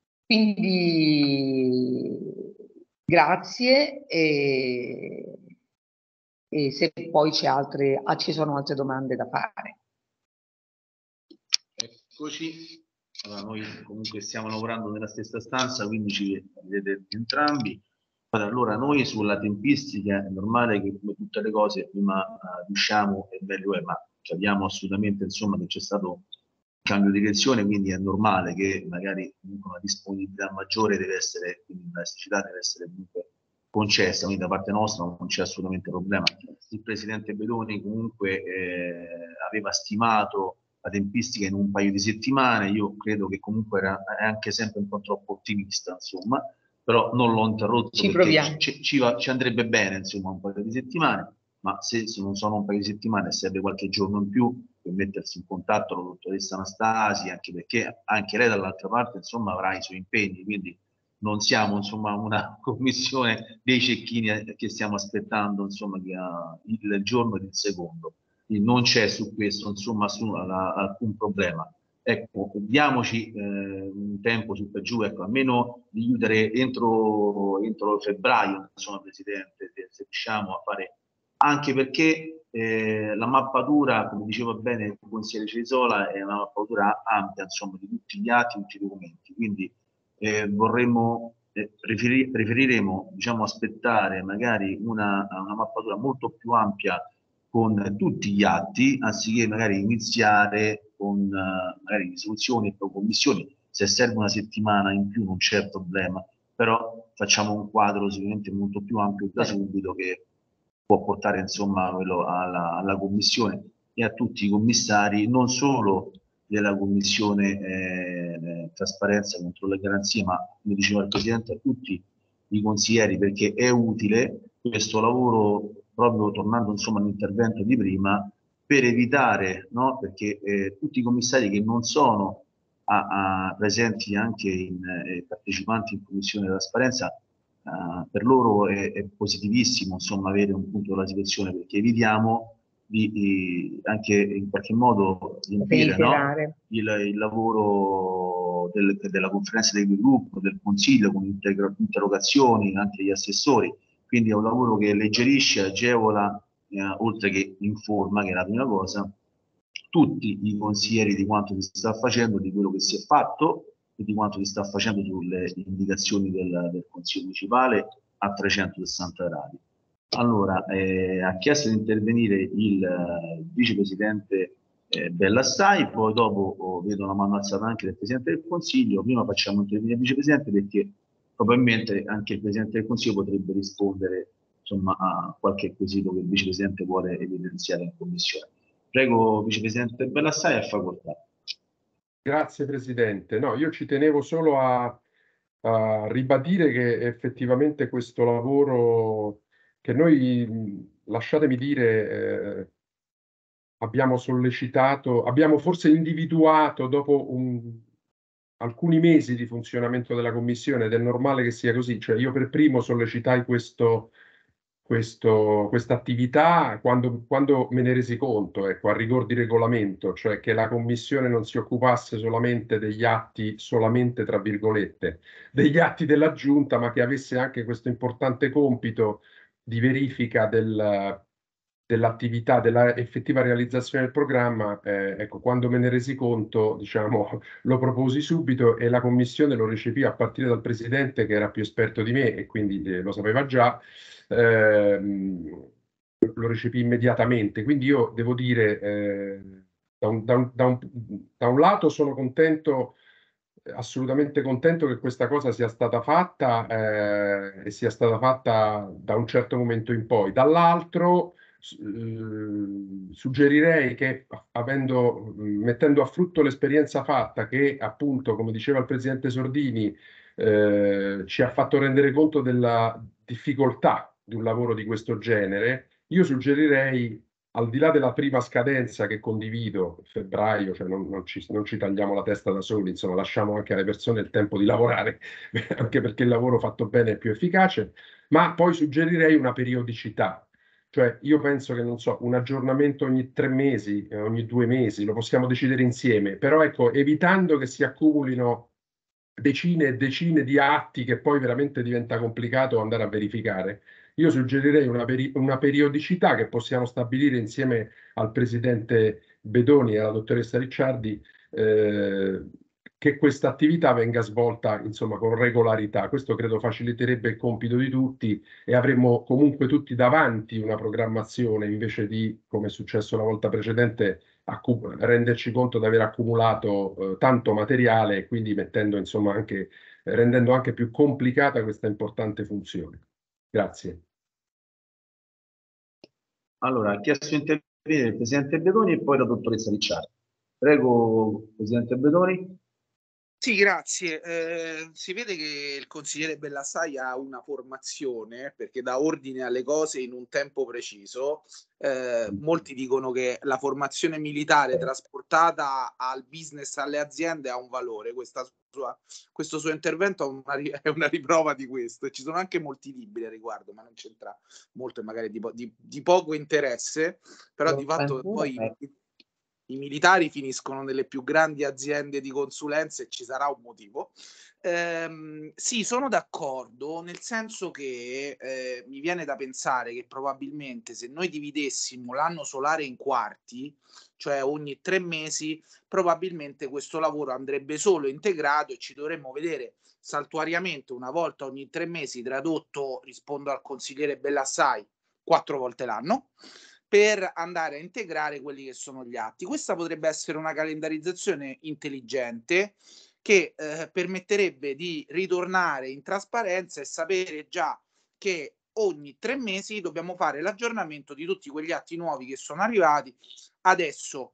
Quindi grazie e se poi ci sono altre domande da fare. Eccoci. Allora, noi comunque stiamo lavorando nella stessa stanza, quindi ci vedete entrambi. Allora, noi sulla tempistica è normale che come tutte le cose prima riusciamo e meglio è, ma capiamo assolutamente insomma che c'è stato cambio di direzione, quindi è normale che magari comunque una disponibilità maggiore deve essere, quindi l'elasticità deve essere comunque concessa, quindi da parte nostra non c'è assolutamente problema. Il Presidente Bedoni comunque aveva stimato la tempistica in un paio di settimane, io credo che comunque è anche sempre un po' troppo ottimista, insomma, però non l'ho interrotto perché ci andrebbe bene, insomma, un paio di settimane, ma se non sono un paio di settimane e serve qualche giorno in più, per mettersi in contatto con la dottoressa Anastasi, anche perché anche lei dall'altra parte insomma avrà i suoi impegni, quindi non siamo insomma una commissione dei cecchini che stiamo aspettando insomma il giorno del secondo. Quindi non c'è su questo insomma alcun problema. ecco, diamoci un tempo su per giù, ecco, almeno di chiudere entro febbraio, insomma, Presidente, se riusciamo a fare, anche perché la mappatura, come diceva bene il consigliere Cerisola, è una mappatura ampia, insomma, di tutti gli atti, tutti i documenti, quindi preferiremo, diciamo, aspettare magari una mappatura molto più ampia con tutti gli atti, anziché magari iniziare con magari risoluzioni e poi commissioni. Se serve una settimana in più non c'è problema, però facciamo un quadro sicuramente molto più ampio da subito, che può portare, insomma, quello alla commissione e a tutti i commissari, non solo della commissione trasparenza, controllo e garanzie, ma, come diceva il Presidente, a tutti i consiglieri, perché è utile questo lavoro, proprio tornando, insomma, all'intervento di prima, per evitare, no? Perché tutti i commissari che non sono presenti anche partecipanti in commissione di trasparenza, per loro è positivissimo, insomma, avere un punto della situazione, perché evitiamo di anche in qualche modo riempire, no? il lavoro della conferenza del gruppo, del consiglio, con interrogazioni anche gli assessori. Quindi è un lavoro che alleggerisce, agevola, oltre che informa, che è la prima cosa, tutti i consiglieri di quanto si sta facendo, di quello che si è fatto e di quanto si sta facendo sulle indicazioni del Consiglio municipale a 360 gradi. Allora, ha chiesto di intervenire il vicepresidente Bellassai, poi dopo vedo una mano alzata anche del Presidente del Consiglio. Prima facciamo intervenire il vicepresidente, perché probabilmente anche il Presidente del Consiglio potrebbe rispondere, insomma, a qualche quesito che il vicepresidente vuole evidenziare in commissione. Prego, vicepresidente Bellassai, a facoltà. Grazie Presidente. No, io ci tenevo solo a ribadire che effettivamente questo lavoro che noi, lasciatemi dire, abbiamo sollecitato, abbiamo forse individuato dopo alcuni mesi di funzionamento della Commissione, ed è normale che sia così, cioè io per primo sollecitai questa attività quando me ne resi conto, ecco, a rigor di regolamento, cioè che la Commissione non si occupasse solamente degli atti, solamente tra virgolette, degli atti della Giunta, ma che avesse anche questo importante compito di verifica dell'attività, della effettiva realizzazione del programma. Ecco, quando me ne resi conto, diciamo, lo proposi subito e la Commissione lo recepì a partire dal Presidente, che era più esperto di me e quindi lo sapeva già. Lo recepì immediatamente. Quindi io devo dire, da un lato sono contento, assolutamente contento che questa cosa sia stata fatta e sia stata fatta da un certo momento in poi. Dall'altro suggerirei che, mettendo a frutto l'esperienza fatta, che appunto, come diceva il Presidente Sordini, ci ha fatto rendere conto della difficoltà di un lavoro di questo genere, io suggerirei, al di là della prima scadenza che condivido, febbraio, cioè non ci tagliamo la testa da soli, insomma, lasciamo anche alle persone il tempo di lavorare, anche perché il lavoro fatto bene è più efficace, ma poi suggerirei una periodicità. Cioè, io penso che, non so, un aggiornamento ogni 3 mesi, ogni 2 mesi, lo possiamo decidere insieme, però ecco, evitando che si accumulino decine e decine di atti che poi veramente diventa complicato andare a verificare. Io suggerirei una periodicità che possiamo stabilire insieme al Presidente Bedoni e alla Dottoressa Ricciardi, che questa attività venga svolta, insomma, con regolarità. Questo credo faciliterebbe il compito di tutti e avremmo comunque tutti davanti una programmazione, invece di, come è successo la volta precedente, renderci conto di aver accumulato tanto materiale e quindi insomma, rendendo anche più complicata questa importante funzione. Grazie. Allora, ha chiesto di intervenire il Presidente Bedoni e poi la Dottoressa Ricciardi. Prego, Presidente Bedoni. Sì, grazie. Si vede che il consigliere Bellassai ha una formazione, perché dà ordine alle cose in un tempo preciso. Molti dicono che la formazione militare trasportata al business, alle aziende, ha un valore. Questo suo intervento è una riprova di questo. Ci sono anche molti libri a riguardo, ma non c'entra molto, magari di poco interesse, però di fatto poi i militari finiscono nelle più grandi aziende di consulenza e ci sarà un motivo. Sì, sono d'accordo, nel senso che mi viene da pensare che probabilmente se noi dividessimo l'anno solare in quarti, cioè ogni 3 mesi, probabilmente questo lavoro andrebbe solo integrato e ci dovremmo vedere saltuariamente una volta ogni 3 mesi, tradotto, rispondo al consigliere Bellassai, 4 volte l'anno, per andare a integrare quelli che sono gli atti. Questa potrebbe essere una calendarizzazione intelligente che permetterebbe di ritornare in trasparenza e sapere già che ogni 3 mesi dobbiamo fare l'aggiornamento di tutti quegli atti nuovi che sono arrivati. Adesso,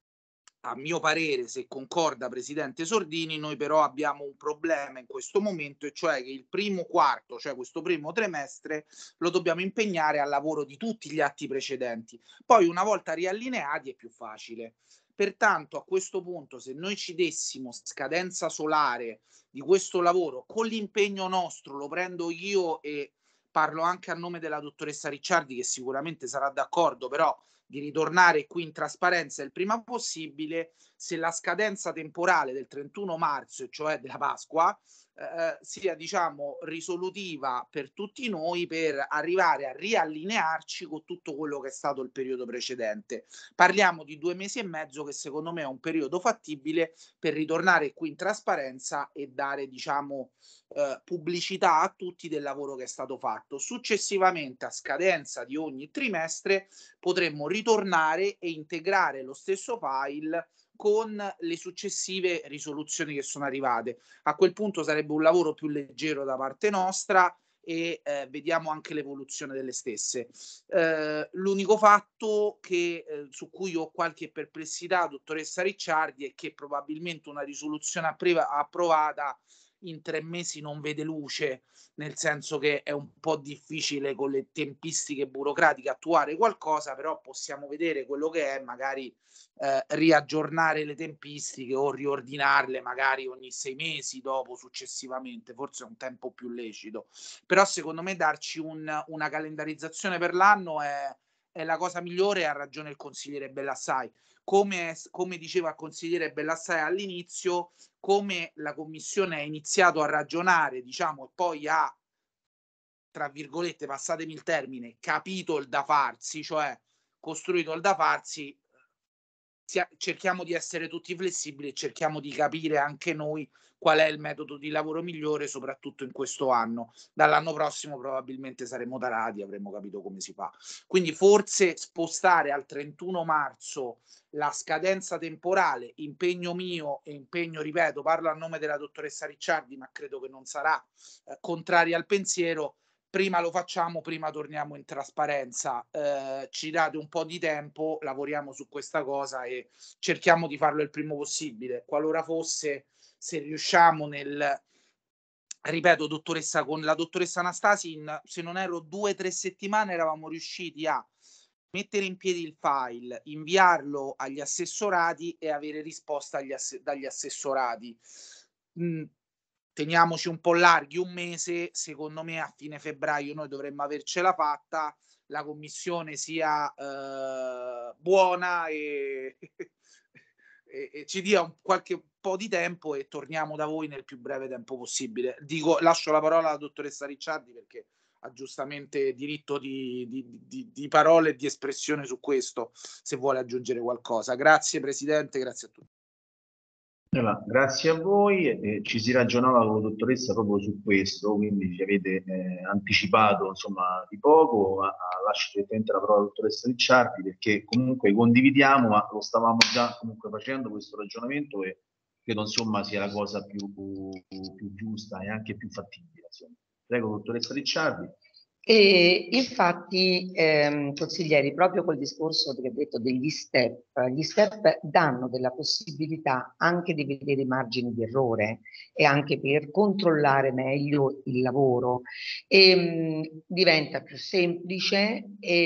a mio parere, se concorda Presidente Sordini, noi però abbiamo un problema in questo momento, e cioè che il primo quarto, cioè questo primo trimestre, lo dobbiamo impegnare al lavoro di tutti gli atti precedenti. Poi una volta riallineati è più facile. Pertanto a questo punto, se noi ci dessimo scadenza solare di questo lavoro con l'impegno nostro, lo prendo io e parlo anche a nome della dottoressa Ricciardi, che sicuramente sarà d'accordo, però di ritornare qui in trasparenza il prima possibile, se la scadenza temporale del 31 marzo, cioè della Pasqua, sia diciamo risolutiva per tutti noi, per arrivare a riallinearci con tutto quello che è stato il periodo precedente. Parliamo di 2 mesi e mezzo, che secondo me è un periodo fattibile per ritornare qui in trasparenza e dare diciamo pubblicità a tutti del lavoro che è stato fatto. Successivamente, a scadenza di ogni trimestre, potremmo ritornare e integrare lo stesso file con le successive risoluzioni che sono arrivate. A quel punto sarebbe un lavoro più leggero da parte nostra e vediamo anche l'evoluzione delle stesse. L'unico fatto che, su cui ho qualche perplessità, dottoressa Ricciardi, è che probabilmente una risoluzione approvata in 3 mesi non vede luce, nel senso che è un po' difficile con le tempistiche burocratiche attuare qualcosa, però possiamo vedere quello che è, magari riaggiornare le tempistiche o riordinarle magari ogni 6 mesi dopo, successivamente, forse è un tempo più lecito. Però secondo me darci una calendarizzazione per l'anno è la cosa migliore, ha ragione il consigliere Bellassai. Come diceva il consigliere Bellassai all'inizio, come la Commissione ha iniziato a ragionare, diciamo, e poi ha, tra virgolette, passatemi il termine, capito il da farsi, cioè costruito il da farsi, cerchiamo di essere tutti flessibili e cerchiamo di capire anche noi qual è il metodo di lavoro migliore, soprattutto in questo anno. Dall'anno prossimo probabilmente saremo tarati, avremo capito come si fa. Quindi forse spostare al 31 marzo la scadenza temporale, impegno mio e impegno, ripeto, parlo a nome della dottoressa Ricciardi, ma credo che non sarà contraria al pensiero. Prima lo facciamo, prima torniamo in trasparenza. Ci date un po' di tempo, lavoriamo su questa cosa e cerchiamo di farlo il primo possibile. Qualora fosse, se riusciamo ripeto, dottoressa, con la dottoressa Anastasi, se non erro 2 o 3 settimane, eravamo riusciti a mettere in piedi il file, inviarlo agli assessorati e avere risposta dagli assessorati. Teniamoci un po' larghi, un mese, secondo me a fine febbraio noi dovremmo avercela fatta, la commissione sia buona e ci dia qualche po' di tempo e torniamo da voi nel più breve tempo possibile. Lascio la parola alla dottoressa Ricciardi, perché ha giustamente diritto di parole e di espressione su questo, se vuole aggiungere qualcosa. Grazie Presidente, grazie a tutti. Allora, grazie a voi, ci si ragionava con la dottoressa proprio su questo, quindi ci avete anticipato insomma di poco, lascio direttamente la parola alla dottoressa Ricciardi, perché comunque condividiamo, ma lo stavamo già comunque facendo questo ragionamento e credo insomma sia la cosa più giusta e anche più fattibile. Insomma. Prego dottoressa Ricciardi. E infatti, consiglieri, proprio col discorso che ho detto degli step, gli step danno della possibilità anche di vedere i margini di errore e anche per controllare meglio il lavoro. Diventa più semplice,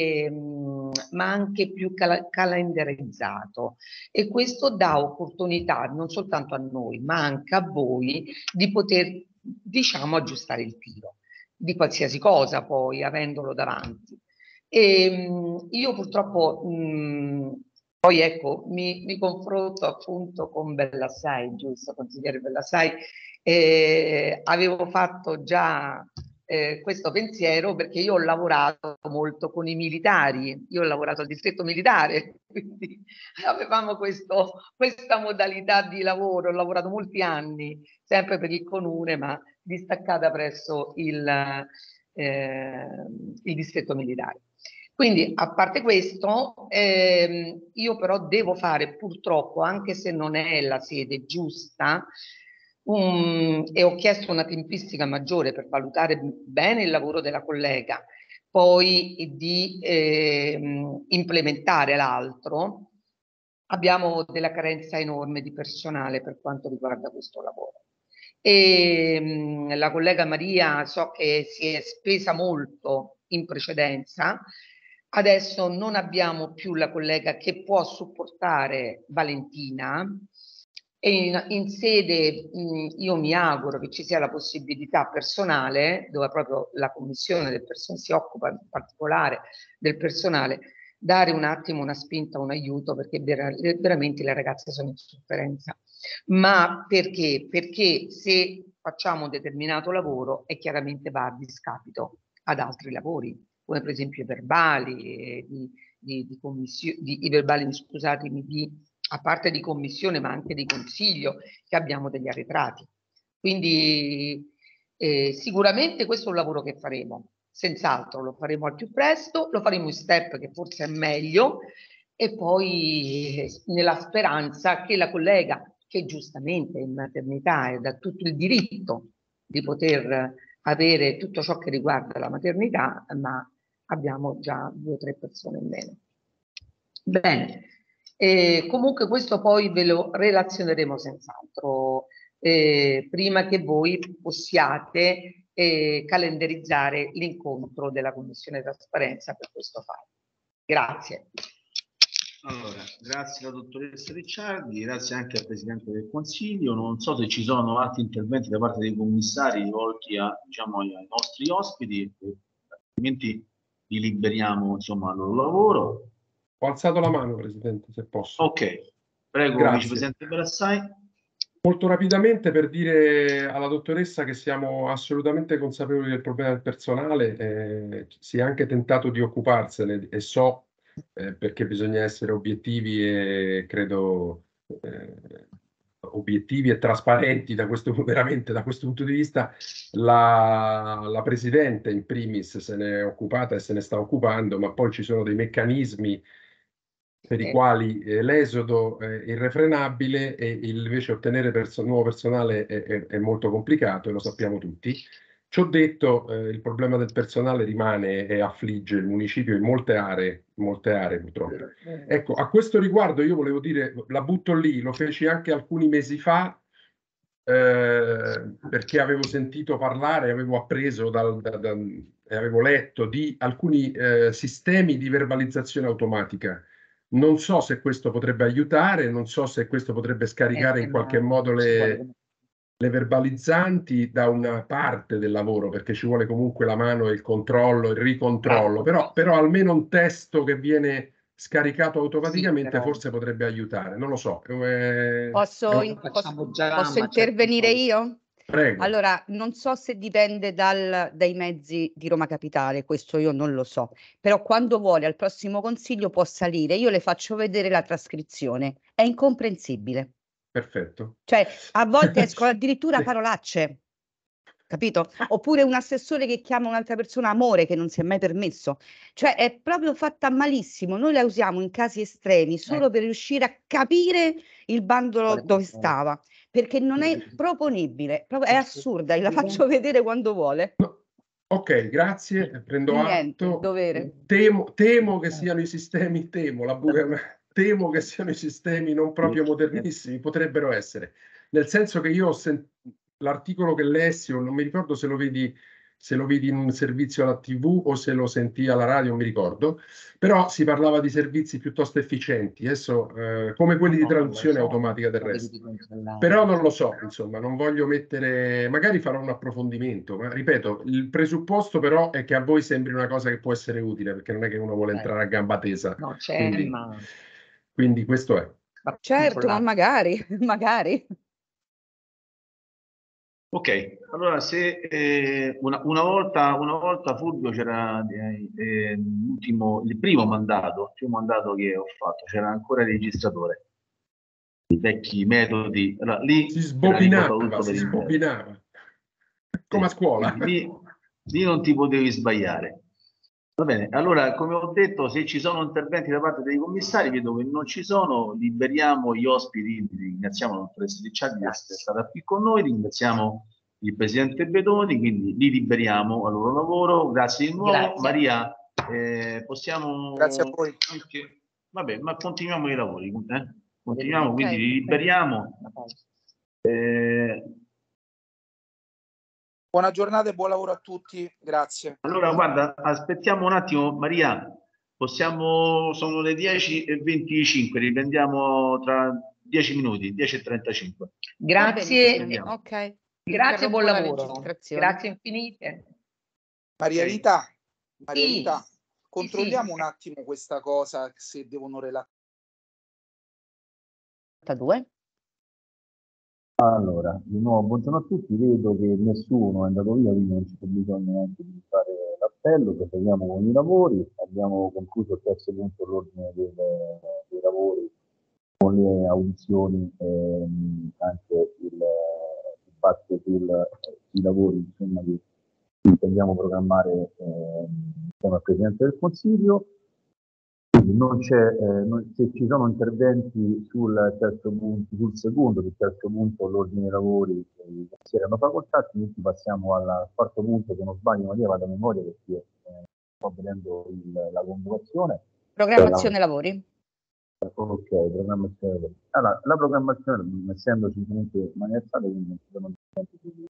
ma anche più calendarizzato, e questo dà opportunità non soltanto a noi, ma anche a voi di poter, diciamo, aggiustare il tiro di qualsiasi cosa, poi avendolo davanti. Io purtroppo Poi ecco, mi confronto appunto con Bellassai, giusto, consigliere Bellassai, avevo fatto già questo pensiero perché io ho lavorato molto con i militari, io ho lavorato al distretto militare, quindi avevamo questa modalità di lavoro, ho lavorato molti anni, sempre per il comune, ma distaccata presso il distretto militare. Quindi, a parte questo, io però devo fare purtroppo, anche se non è la sede giusta, e ho chiesto una tempistica maggiore per valutare bene il lavoro della collega, poi di implementare l'altro, abbiamo della carenza enorme di personale per quanto riguarda questo lavoro. E la collega Maria so che si è spesa molto in precedenza. Adesso non abbiamo più la collega che può supportare Valentina e in sede io mi auguro che ci sia la possibilità personale, dove proprio la commissione del personale si occupa in particolare del personale, dare un attimo una spinta, un aiuto, perché veramente le ragazze sono in sofferenza. Ma perché? Perché se facciamo un determinato lavoro è chiaramente va a discapito ad altri lavori, come per esempio i verbali, i verbali, scusatemi, a parte di commissione ma anche di consiglio, che abbiamo degli arretrati. Quindi sicuramente questo è un lavoro che faremo, senz'altro lo faremo al più presto, lo faremo in step che forse è meglio, e poi nella speranza che la collega, che giustamente in maternità ha tutto il diritto di poter avere tutto ciò che riguarda la maternità, ma abbiamo già 2 o 3 persone in meno. Bene, comunque questo poi ve lo relazioneremo senz'altro prima che voi possiate calendarizzare l'incontro della Commissione Trasparenza per questo file. Grazie. Allora, grazie alla dottoressa Ricciardi, grazie anche al Presidente del Consiglio. Non so se ci sono altri interventi da parte dei commissari rivolti a, diciamo, ai nostri ospiti, altrimenti li liberiamo insomma al loro lavoro. Ho alzato la mano, Presidente, se posso. Ok, prego, Grazie. Vicepresidente Bellassai. Molto rapidamente per dire alla dottoressa che siamo assolutamente consapevoli del problema del personale, si è anche tentato di occuparsene e so, perché bisogna essere obiettivi e credo obiettivi e trasparenti veramente da questo punto di vista. La Presidente in primis se ne è occupata e se ne sta occupando, ma poi ci sono dei meccanismi per i quali l'esodo è irrefrenabile e invece ottenere nuovo personale è molto complicato e lo sappiamo tutti. Ciò detto, il problema del personale rimane e affligge il municipio in molte aree purtroppo. Ecco, a questo riguardo io volevo dire, la butto lì, lo feci anche alcuni mesi fa, perché avevo sentito parlare, avevo appreso e avevo letto di alcuni sistemi di verbalizzazione automatica. Non so se questo potrebbe aiutare, non so se questo potrebbe scaricare in qualche modo le verbalizzanti da una parte del lavoro, perché ci vuole comunque la mano e il controllo, il ricontrollo, però almeno un testo che viene scaricato automaticamente forse potrebbe aiutare, non lo so. Posso intervenire io? Prego. Allora, non so se dipende dai mezzi di Roma Capitale, questo io non lo so, però quando vuole al prossimo consiglio può salire, io le faccio vedere la trascrizione, è incomprensibile. Perfetto. Cioè, a volte escono addirittura parolacce, capito? Oppure un assessore che chiama un'altra persona amore, che non si è mai permesso. Cioè, è proprio fatta malissimo. Noi la usiamo in casi estremi solo per riuscire a capire il bandolo dove stava, perché non è proponibile, è assurda, e la faccio vedere quando vuole. Ok, grazie, prendo atto. Dovere. Temo che siano i sistemi, temo che siano i sistemi non proprio modernissimi, potrebbero essere. Nel senso che io ho l'articolo che lessi, non mi ricordo se lo vedi in un servizio alla TV o se lo sentì alla radio, non mi ricordo, però si parlava di servizi piuttosto efficienti, adesso come quelli di traduzione automatica del resto. Però non lo so, insomma, non voglio mettere, magari farò un approfondimento, ma ripeto, il presupposto però è che a voi sembri una cosa che può essere utile, perché non è che uno vuole entrare a gamba tesa. No, c'è, Quindi, ma... Quindi questo è. Certo, ma magari, magari. Ok, allora se una volta Fulvio c'era il primo mandato che ho fatto, c'era ancora il registratore, i vecchi metodi, allora, lì Si era riportato tutto sbobinava, per si intero. sbobinava. Come a Sì, scuola. quindi lì non ti potevi sbagliare. Va bene, allora come ho detto, se ci sono interventi da parte dei commissari, vedo che non ci sono, liberiamo gli ospiti, ringraziamo la dottoressa Ricciardi di essere stata qui con noi, ringraziamo il presidente Bedoni, quindi li liberiamo al loro lavoro, grazie di nuovo. Grazie. Maria, possiamo Grazie a voi. anche, vabbè, ma continuiamo i lavori, continuiamo, quindi Ok. li liberiamo. Buona giornata e buon lavoro a tutti. Grazie. Allora, guarda, aspettiamo un attimo, Maria, sono le 10:25, riprendiamo tra 10 minuti, 10:35. Va Grazie, benissimo, ok. grazie, buon Interrompo la lavoro. registrazione. Grazie infinite. Maria Ok. Rita, Sì, controlliamo sì. un attimo questa cosa, se devono relatare. 2. Allora, di nuovo buongiorno a tutti, vedo che nessuno è andato via, quindi non c'è bisogno neanche di fare l'appello, proseguiamo con i lavori, abbiamo concluso il terzo punto l'ordine dei lavori con le audizioni, anche il dibattito sui lavori insomma, che intendiamo programmare insieme al Presidente del Consiglio. Quindi se ci sono interventi sul terzo punto l'ordine dei lavori si erano facoltà, quindi passiamo al quarto punto, se non sbaglio Maria vado a memoria perché sto vedendo la convocazione. Programmazione lavori. Ok, programmazione lavori. Allora, la programmazione, essendo simplemente manierzata, quindi non ci sono interventi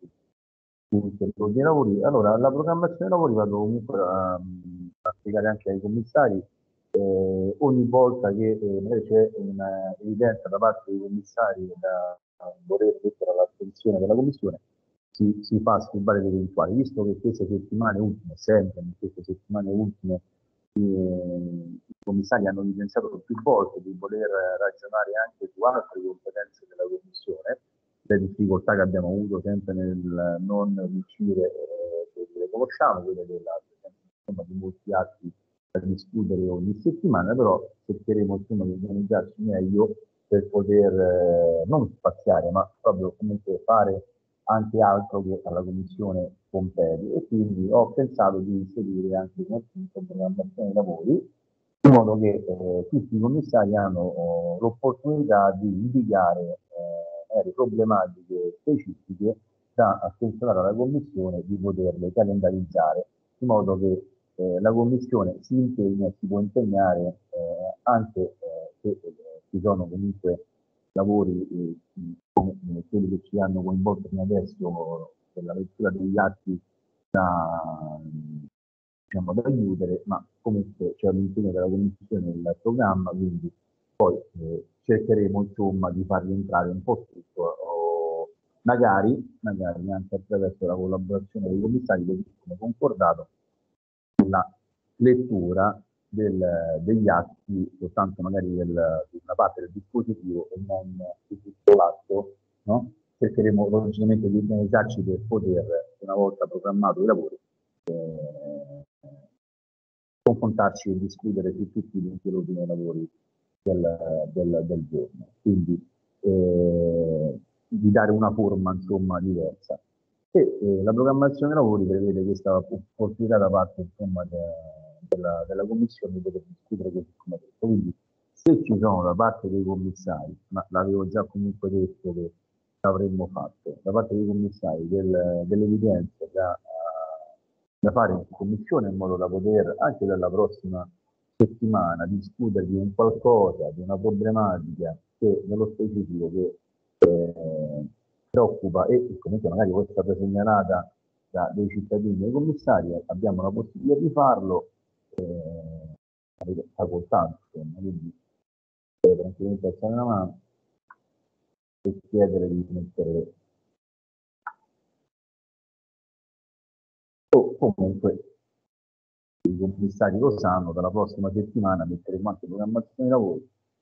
dei lavori. Allora, la programmazione dei lavori vado comunque a spiegare anche ai commissari. Ogni volta che magari c'è un'evidenza da parte dei commissari da voler mettere all'attenzione della commissione, si fa scrivere le eventuali. Visto che queste settimane ultime, sempre in queste settimane ultime, i commissari hanno evidenziato più volte di voler ragionare anche su altre competenze della commissione, le difficoltà che abbiamo avuto sempre nel non riuscire, le conosciamo, quelle della presenza di molti atti da discutere ogni settimana, però cercheremo insomma di organizzarci meglio per poter non spaziare, ma proprio comunque fare anche altro che alla commissione compete. E quindi ho pensato di inserire anche un punto programmazione dei lavori, in modo che tutti i commissari hanno l'opportunità di indicare problematiche specifiche da attenzionare alla Commissione, di poterle calendarizzare, in modo che la Commissione si impegna e si può impegnare anche se ci sono comunque lavori come quelli che ci hanno coinvolto fino adesso per la lettura degli atti da chiudere, ma comunque c'è l'impegno della Commissione nel programma, quindi poi cercheremo insomma di far rientrare un po' tutto, magari anche attraverso la collaborazione dei commissari, così come concordato, la lettura degli atti, soltanto magari di una parte del dispositivo e non di tutto l'atto, no? Cercheremo logicamente di organizzarci per poter, una volta programmato i lavori, confrontarci e discutere su tutti gli ordini dei lavori del giorno. Quindi di dare una forma insomma diversa. E la programmazione dei lavori prevede questa opportunità da parte insomma, della Commissione di poter discutere così come detto. Quindi se ci sono da parte dei commissari, ma l'avevo già comunque detto che l'avremmo fatto, da parte dei commissari delle evidenze da fare in commissione in modo da poter anche dalla prossima settimana discutere di un qualcosa, di una problematica che nello specifico che preoccupa e comunque magari può essere segnalata da dei cittadini e dei commissari, abbiamo la possibilità di farlo, avete facoltà, quindi tranquillamente alzare la mano e chiedere di mettere o comunque i commissari lo sanno, dalla prossima settimana metteremo anche programmazione dei lavori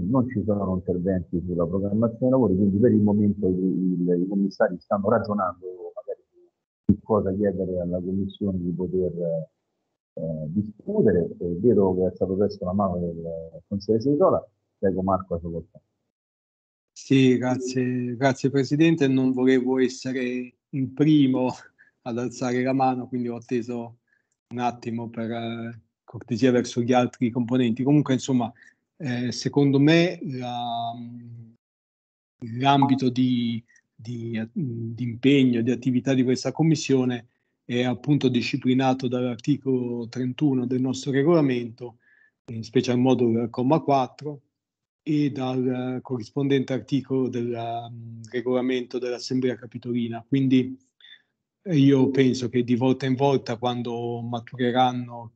non ci sono interventi sulla programmazione dei lavori, quindi per il momento i commissari stanno ragionando magari su cosa chiedere alla Commissione di poter discutere. Vedo che è stato preso la mano del consigliere Sevitola. Prego Marco, a sua volta. Sì, grazie Presidente. Non volevo essere il primo ad alzare la mano, quindi ho atteso un attimo per cortesia verso gli altri componenti. Comunque, insomma, secondo me l'ambito di impegno, di attività di questa Commissione è appunto disciplinato dall'articolo 31 del nostro regolamento, in special modo dal comma 4, e dal corrispondente articolo del regolamento dell'Assemblea Capitolina. Quindi io penso che di volta in volta, quando matureranno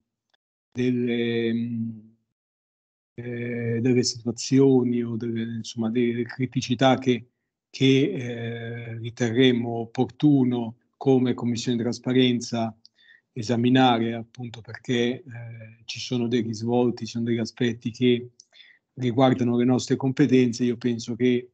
delle situazioni o delle criticità che riterremo opportuno come Commissione di Trasparenza esaminare, appunto perché ci sono dei risvolti, ci sono degli aspetti che riguardano le nostre competenze. Io penso che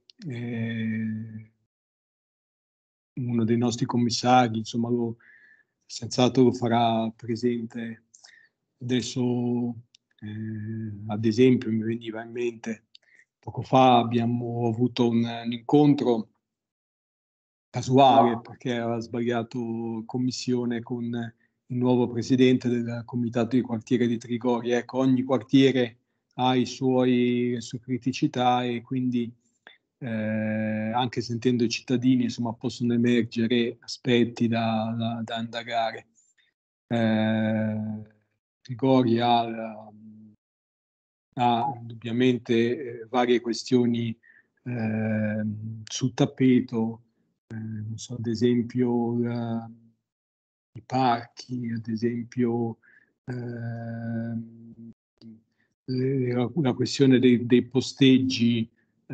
uno dei nostri commissari, insomma, senz'altro lo farà presente. Adesso, ad esempio, mi veniva in mente, poco fa abbiamo avuto un incontro casuale, perché aveva sbagliato commissione con il nuovo presidente del comitato di quartiere di Trigoria. Ecco, ogni quartiere ha le sue criticità, e quindi anche sentendo i cittadini, insomma, possono emergere aspetti da indagare. Trigoria ha indubbiamente varie questioni sul tappeto, non so, ad esempio i parchi, ad esempio la questione dei posteggi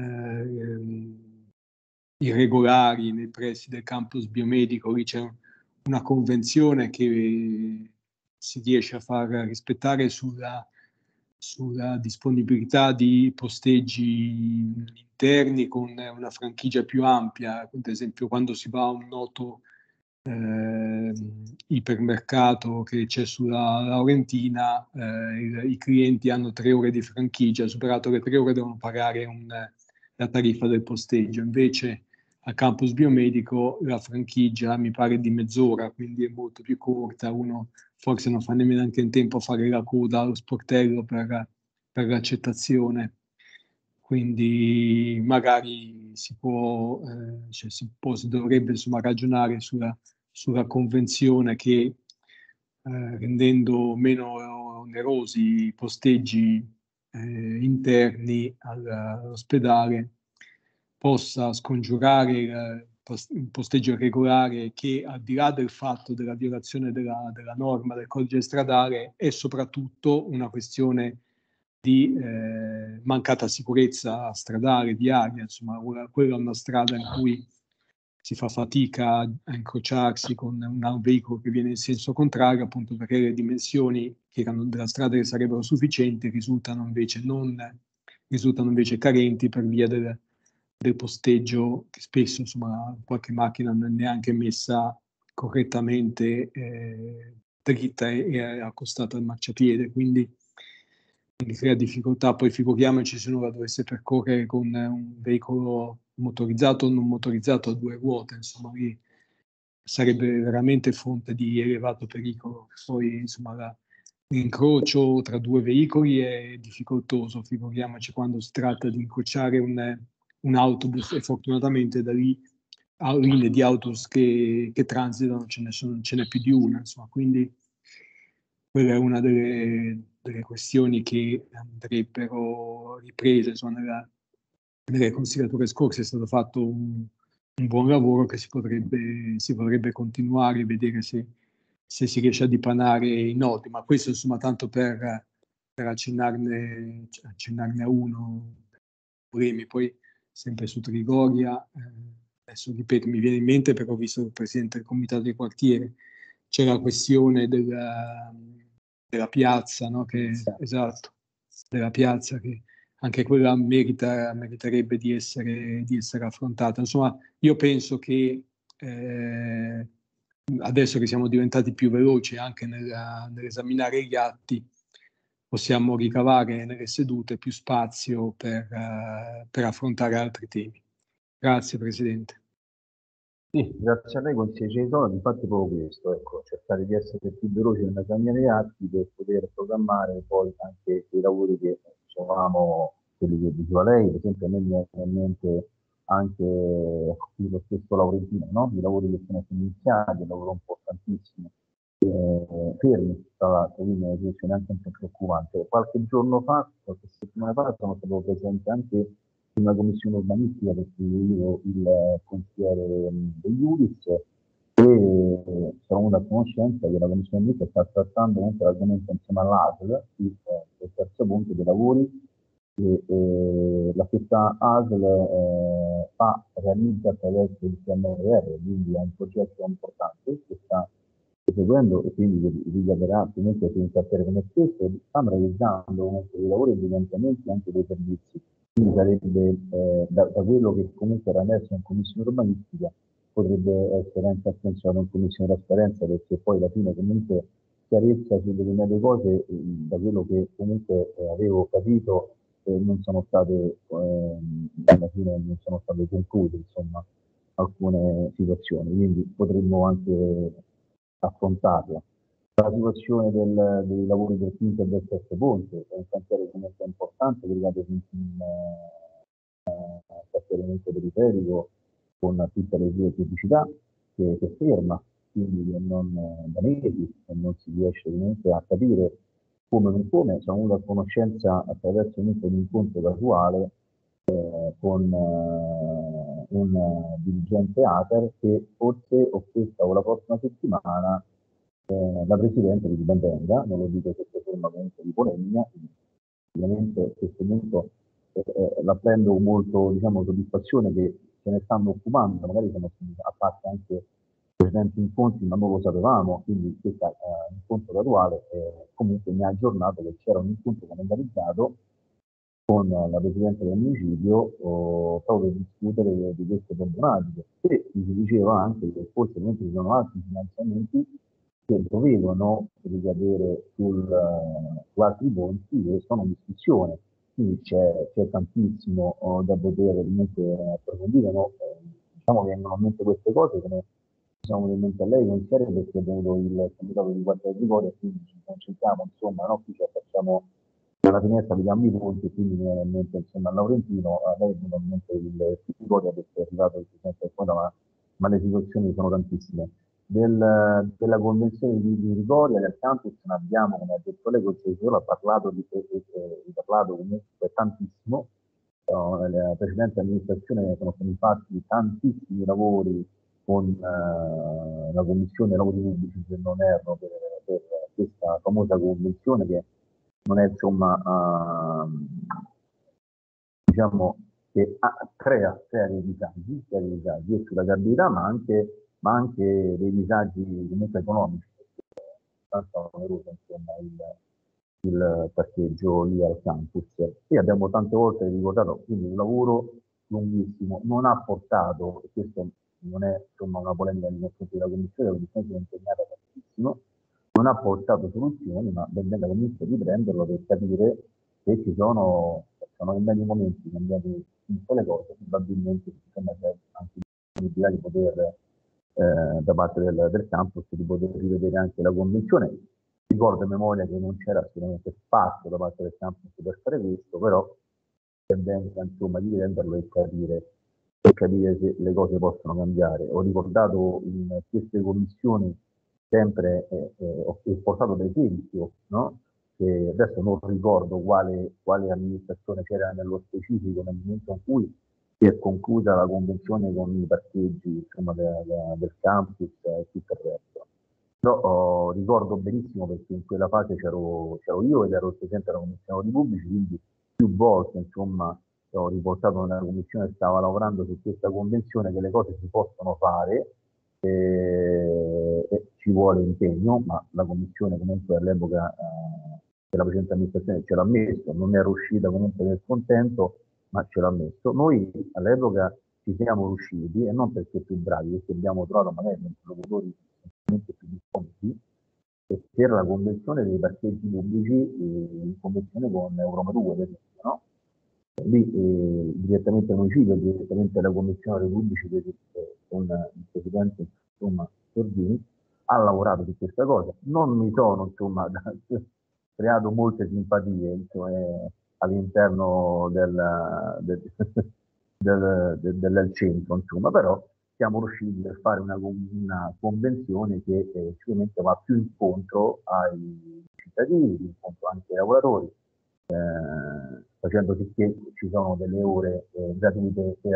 irregolari nei pressi del campus biomedico. Lì c'è una convenzione che si riesce a far rispettare sulla disponibilità di posteggi interni con una franchigia più ampia. Ad esempio, quando si va a un noto ipermercato che c'è sulla Laurentina, i clienti hanno 3 ore di franchigia, superato le 3 ore devono pagare la tariffa del posteggio. Invece al campus biomedico la franchigia mi pare di mezz'ora, quindi è molto più corta. Uno forse non fa nemmeno anche in tempo a fare la coda allo sportello per l'accettazione. Quindi magari si dovrebbe insomma ragionare sulla convenzione che rendendo meno onerosi i posteggi interni all'ospedale possa scongiurare il posteggio irregolare, che al di là del fatto della violazione della norma del codice stradale è soprattutto una questione di mancata sicurezza stradale, viaria. Insomma, quella è una strada in cui si fa fatica a incrociarsi con un veicolo che viene in senso contrario, appunto perché le dimensioni della strada che sarebbero sufficienti risultano invece carenti per via del posteggio, che spesso insomma qualche macchina non è neanche messa correttamente dritta e accostata al marciapiede, quindi crea difficoltà. Poi figuriamoci se non la dovesse percorrere con un veicolo motorizzato o non motorizzato a 2 ruote, insomma lì sarebbe veramente fonte di elevato pericolo. Poi insomma l'incrocio tra 2 veicoli è difficoltoso, figuriamoci quando si tratta di incrociare un autobus, e fortunatamente da lì a linee di autobus che transitano ce n'è più di una, insomma. Quindi quella è una delle questioni che andrebbero riprese. Insomma, nelle consigliature scorse è stato fatto un buon lavoro che si potrebbe continuare e vedere se si riesce a dipanare i nodi, ma questo insomma tanto per accennarne a uno problemi. Poi sempre su Trigoria, adesso ripeto, mi viene in mente perché ho visto il presidente del comitato di quartiere, c'è la questione della piazza, no? Esatto, della piazza, che anche quella meriterebbe di essere affrontata. Insomma, io penso che adesso che siamo diventati più veloci anche nell'esaminare gli atti, possiamo ricavare nelle sedute più spazio per affrontare altri temi. Grazie Presidente. Sì, grazie a lei consigliere Cesola, infatti proprio questo, ecco, cercare di essere più veloci nell'esaminare gli atti per poter programmare poi anche i lavori che dicevamo, quelli che diceva lei, per esempio a me mi viene in mente anche lo stesso Laurentino, no? I lavori che sono iniziati, un lavoro importantissimo, fermi tra l'altro, quindi una situazione anche un po' preoccupante. Qualche giorno fa, qualche settimana fa, sono stato presente anche in una commissione urbanistica perché io il consigliere del Iuris e sono venuto a conoscenza che la commissione urbanistica sta trattando anche l'argomento insieme all'ASL, il terzo punto dei lavori la stessa ASL realizza attraverso il PNRR, quindi è un progetto importante che sta seguendo e quindi ricadrà comunque su un quartiere come questo, stanno realizzando comunque dei lavori evidentemente anche dei servizi. Quindi sarebbe da quello che comunque era emerso in commissione urbanistica potrebbe essere anche attenzionato in commissione trasparenza, perché poi alla fine comunque chiarezza su determinate cose, da quello che comunque avevo capito non sono state alla fine non sono state concluse insomma alcune situazioni, quindi potremmo anche affrontarla. La situazione dei lavori del quinto e del terzo ponte è un cantiere comunque importante che riguarda un trasferimento periferico con tutte le sue criticità che ferma, quindi che non da mesi e non si riesce comunque a capire come non come. Siamo venuti a conoscenza attraverso un incontro casuale con un dirigente ATER che forse o questa o la prossima settimana la Presidente di Ben Venga, non lo dico sotto forma comunque di polemica, ovviamente a questo punto la prendo con molto diciamo, soddisfazione che se ne stanno occupando, magari sono a parte anche precedenti incontri, ma non lo sapevamo, quindi questo è un incontro casuale comunque mi ha aggiornato che c'era un incontro calendarizzato con la Presidente del municipio proprio per discutere di queste problematiche e si diceva anche che forse ci sono altri finanziamenti che dovevano ricadere su altri ponti che sono in discussione. Quindi c'è tantissimo da poter comunque approfondire. No? Diciamo che vengono in mente queste cose come diciamo in mente a lei, consigliere, perché è venuto il comitato di guardia di Trigoria e quindi ci concentriamo, insomma, no? Qui ci facciamo dalla finestra, vediamo i punti, quindi mi viene in mente insomma a Laurentino, a lei viene in mente il Trigoria perché è arrivato il presidente del Comitato, ma le situazioni sono tantissime. Della convenzione di Trigoria, del campus, ne abbiamo, come ha detto lei, ha parlato parlato comunque tantissimo. Nella precedente amministrazione sono stati fatti tantissimi lavori con la Commissione Lavori Pubblici, se non erro, per questa famosa convenzione che non è insomma diciamo che crea dei disagi e sulla viabilità ma anche dei disagi comunque economici, perché è abbastanza oneroso insomma il parcheggio lì al campus e abbiamo tante volte ricordato, quindi un lavoro lunghissimo, non ha portato, e questo non è insomma una polemica nei confronti della Commissione, la Commissione si è impegnata tantissimo, non ha portato soluzioni, ma ben venga la Commissione di prenderlo per capire che ci sono in vari momenti cambiate tutte le cose, probabilmente insomma, c'è anche l'opportunità di poter da parte del campus di poter rivedere anche la convenzione. Ricordo a memoria che non c'era assolutamente spazio da parte del campus per fare questo, però ben venga insomma di prenderlo e capire se le cose possono cambiare. Ho ricordato in queste commissioni sempre ho portato per esempio, no? Che adesso non ricordo quale amministrazione c'era nello specifico nel momento in cui si è conclusa la convenzione con i parcheggi insomma, del campus e tutto il resto. Però ricordo benissimo perché in quella fase c'ero io ed ero il presidente della commissione di pubblici, quindi più volte insomma ho riportato nella commissione che stava lavorando su questa convenzione che le cose si possono fare e ci vuole impegno, ma la commissione comunque all'epoca la precedente amministrazione ce l'ha messo, non era uscita comunque nel contento, ma ce l'ha messo. Noi all'epoca ci siamo riusciti, e non perché più bravi, perché abbiamo trovato magari interlocutori più disponibili, e per la convenzione dei parcheggi pubblici in convenzione con Euromatur, per esempio, no? Lì direttamente al municipio, direttamente alla Commissione dei Pubblici con il Presidente, insomma, Sordini, ha lavorato su questa cosa. Non mi sono, insomma, creato molte simpatie, insomma, all'interno del centro, insomma, però siamo riusciti a fare una convenzione che sicuramente va più incontro ai cittadini, incontro anche ai lavoratori, facendo sì che ci sono delle ore gratuite per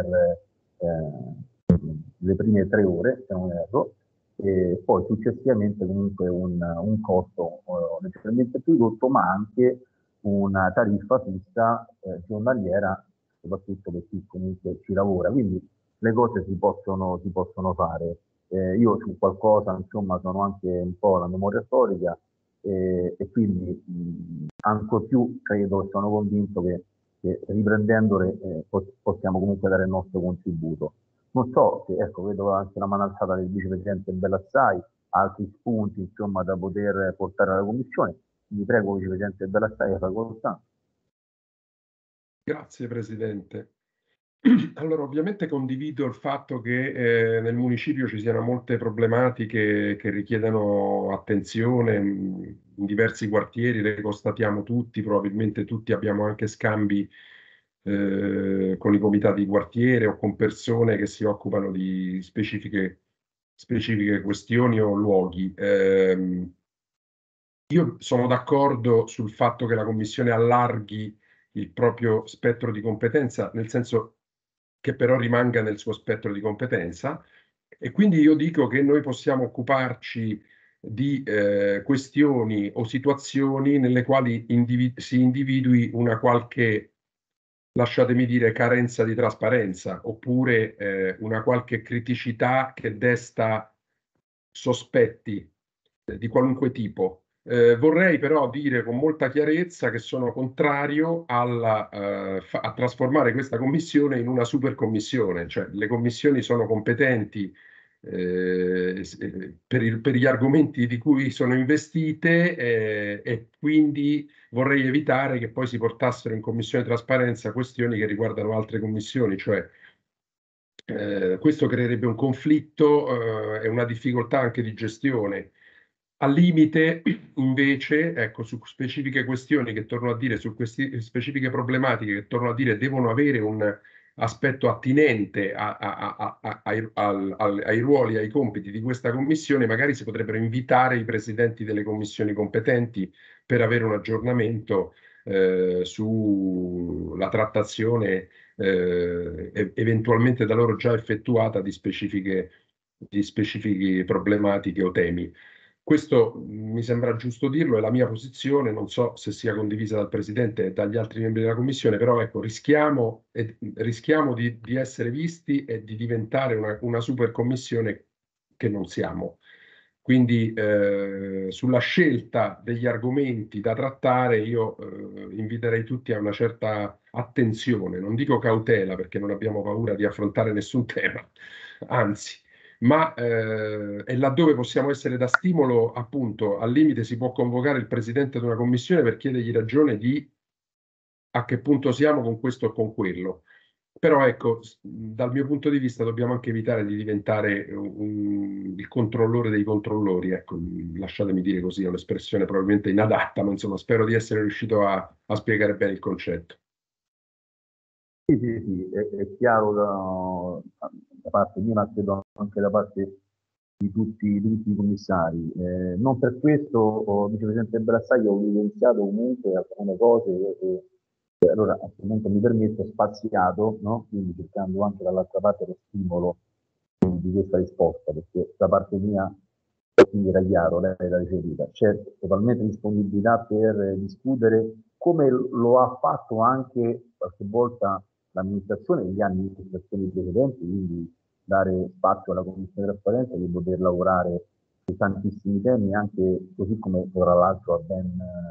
le prime 3 ore, se non erro, e poi successivamente comunque un costo leggermente più ridotto, ma anche una tariffa fissa giornaliera, soprattutto per chi comunque ci lavora. Quindi le cose si possono fare. Io su qualcosa, insomma, sono anche un po' la memoria storica, e quindi ancor più credo e sono convinto che riprendendole possiamo comunque dare il nostro contributo. Non so se, ecco, vedo anche la mano alzata del vicepresidente Bellassai, altri spunti, insomma, da poter portare alla Commissione. Vi prego, vicepresidente Bellassai, a facoltà. Grazie Presidente. Allora, ovviamente condivido il fatto che nel municipio ci siano molte problematiche che richiedono attenzione in diversi quartieri, le constatiamo tutti, probabilmente tutti abbiamo anche scambi con i comitati di quartiere o con persone che si occupano di specifiche questioni o luoghi. Io sono d'accordo sul fatto che la Commissione allarghi il proprio spettro di competenza, nel senso che però rimanga nel suo spettro di competenza, e quindi io dico che noi possiamo occuparci di questioni o situazioni nelle quali si individui una qualche, lasciatemi dire, carenza di trasparenza, oppure una qualche criticità che desta sospetti di qualunque tipo. Vorrei però dire con molta chiarezza che sono contrario a trasformare questa commissione in una super commissione, cioè le commissioni sono competenti per gli argomenti di cui sono investite, e quindi vorrei evitare che poi si portassero in commissione trasparenza questioni che riguardano altre commissioni, cioè questo creerebbe un conflitto e una difficoltà anche di gestione. Al limite, invece, ecco, su specifiche questioni che torno a dire, su queste specifiche problematiche che torno a dire, devono avere un aspetto attinente ai ruoli, ai compiti di questa commissione, magari si potrebbero invitare i presidenti delle commissioni competenti per avere un aggiornamento sulla trattazione eventualmente da loro già effettuata di specifiche problematiche o temi. Questo mi sembra giusto dirlo, è la mia posizione, non so se sia condivisa dal Presidente e dagli altri membri della Commissione, però ecco, rischiamo di essere visti e di diventare una super commissione che non siamo. Quindi sulla scelta degli argomenti da trattare io inviterei tutti a una certa attenzione, non dico cautela perché non abbiamo paura di affrontare nessun tema, anzi, ma e laddove possiamo essere da stimolo, appunto, al limite si può convocare il Presidente di una commissione per chiedergli ragione di a che punto siamo con questo o con quello. Però ecco, dal mio punto di vista dobbiamo anche evitare di diventare il controllore dei controllori, ecco, lasciatemi dire così, è un'espressione probabilmente inadatta, ma insomma spero di essere riuscito a spiegare bene il concetto. Sì, è chiaro da parte mia, ma credo anche da parte di tutti i commissari. Non per questo, vicepresidente Brassai, ho evidenziato comunque alcune cose che allora appunto mi permetto spaziato, no? Quindi cercando anche dall'altra parte lo stimolo di questa risposta, perché da parte mia quindi era chiaro, lei l'ha ricevuta. C'è totalmente disponibilità per discutere, come lo ha fatto anche qualche volta l'amministrazione e gli amministrazioni precedenti, quindi dare spazio alla Commissione trasparenza di poter lavorare su tantissimi temi, anche così come tra l'altro ha ben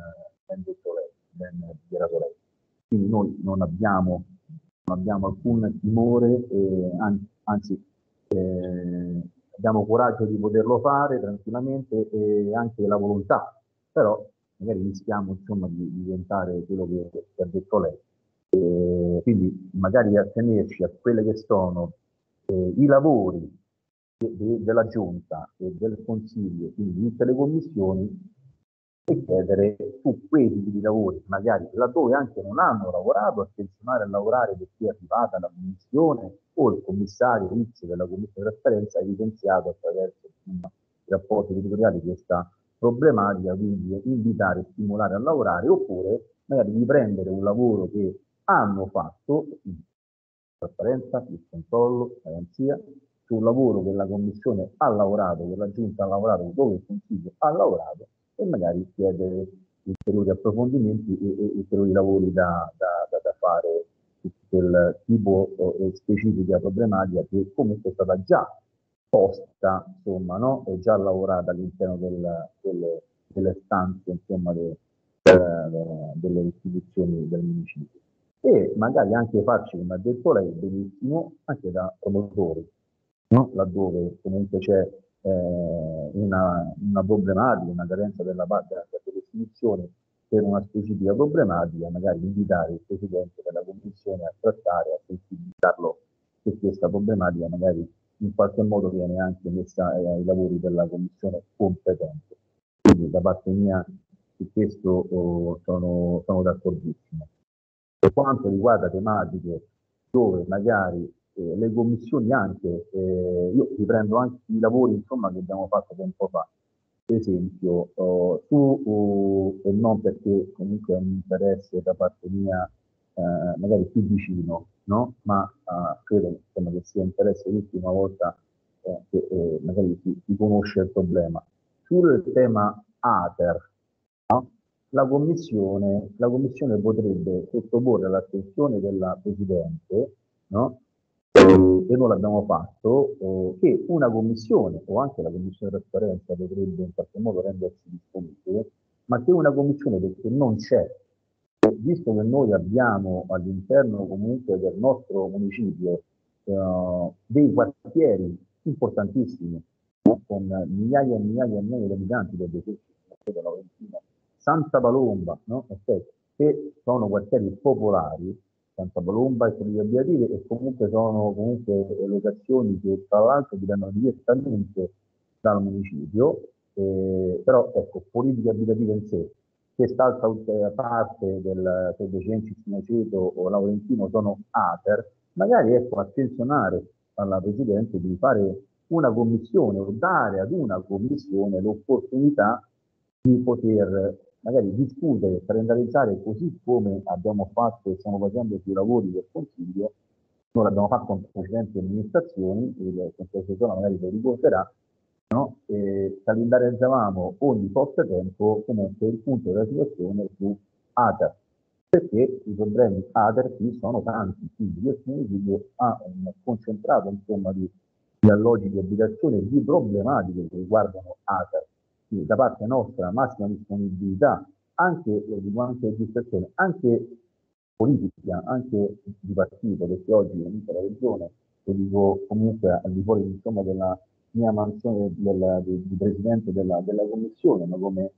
ben detto lei, ben dichiarato lei. Quindi noi non abbiamo alcun timore, anzi abbiamo coraggio di poterlo fare tranquillamente e anche la volontà, però magari rischiamo insomma di diventare quello che ha detto lei. Quindi magari attenerci a quelle che sono i lavori della Giunta e del Consiglio, quindi di tutte le commissioni, e chiedere su quei tipi di lavori, magari laddove anche non hanno lavorato, attenzionare a lavorare perché è arrivata la commissione o il commissario X della commissione di trasparenza ha evidenziato attraverso i rapporti editoriali questa problematica, quindi invitare e stimolare a lavorare, oppure magari di prendere un lavoro che hanno fatto, trasparenza, il controllo, la garanzia, sul lavoro che la Commissione ha lavorato, che la Giunta ha lavorato, dove il Consiglio ha lavorato, e magari chiedere ulteriori approfondimenti e ulteriori lavori da fare su quel tipo specifica problematica che comunque è stata già posta, insomma, no? È già lavorata all'interno delle stanze, insomma, delle istituzioni del municipio. E magari anche farci, come ha detto lei, benissimo, anche da promotori, no? Laddove comunque c'è una problematica, una carenza della parte delle istituzioni per una specifica problematica, magari invitare il Presidente della Commissione a trattare, a sensibilizzarlo su questa problematica, magari in qualche modo viene anche messa ai lavori della Commissione competente. Quindi da parte mia su questo sono d'accordissimo. Per quanto riguarda tematiche dove magari le commissioni anche, io riprendo anche i lavori insomma, che abbiamo fatto tempo fa, per esempio e non perché comunque è un interesse da parte mia magari più vicino, no? Ma credo insomma, che sia interesse l'ultima volta che magari si conosce il problema. Sul tema ATER, no? La commissione potrebbe sottoporre all'attenzione della Presidente, no? E non l'abbiamo fatto, che una commissione, o anche la commissione di trasparenza potrebbe in qualche modo rendersi disponibile, ma che una commissione perché non c'è, visto che noi abbiamo all'interno comunque del nostro municipio dei quartieri importantissimi, no? Con migliaia e migliaia e migliaia di abitanti, per esempio, Santa Palomba, no? Che sono quartieri popolari, Santa Palomba e Solidarietà Abitative, e comunque sono locazioni che tra l'altro dipendono direttamente dal municipio, però ecco, politiche abitative in sé, quest'altra parte del De Cencis, Maceto o Laurentino sono ATER, magari ecco, attenzionare alla Presidente di fare una commissione o dare ad una commissione l'opportunità di poter magari discutere, calendarizzare, così come abbiamo fatto e stiamo facendo sui lavori del Consiglio. Noi l'abbiamo fatto con precedenti amministrazioni, il Consiglio magari lo ricorderà, no? Calendarizzavamo ogni tot tempo comunque il punto della situazione su ATER, perché i problemi ATER qui sono tanti, quindi questo municipio ha un concentrato insomma di alloggi di abitazione e di problematiche che riguardano ATER. Quindi da parte nostra massima disponibilità, anche, lo dico anche legislazione, anche politica, anche di partito, perché oggi comunque la regione, lo dico comunque al di fuori insomma della mia mansione di presidente della commissione, ma come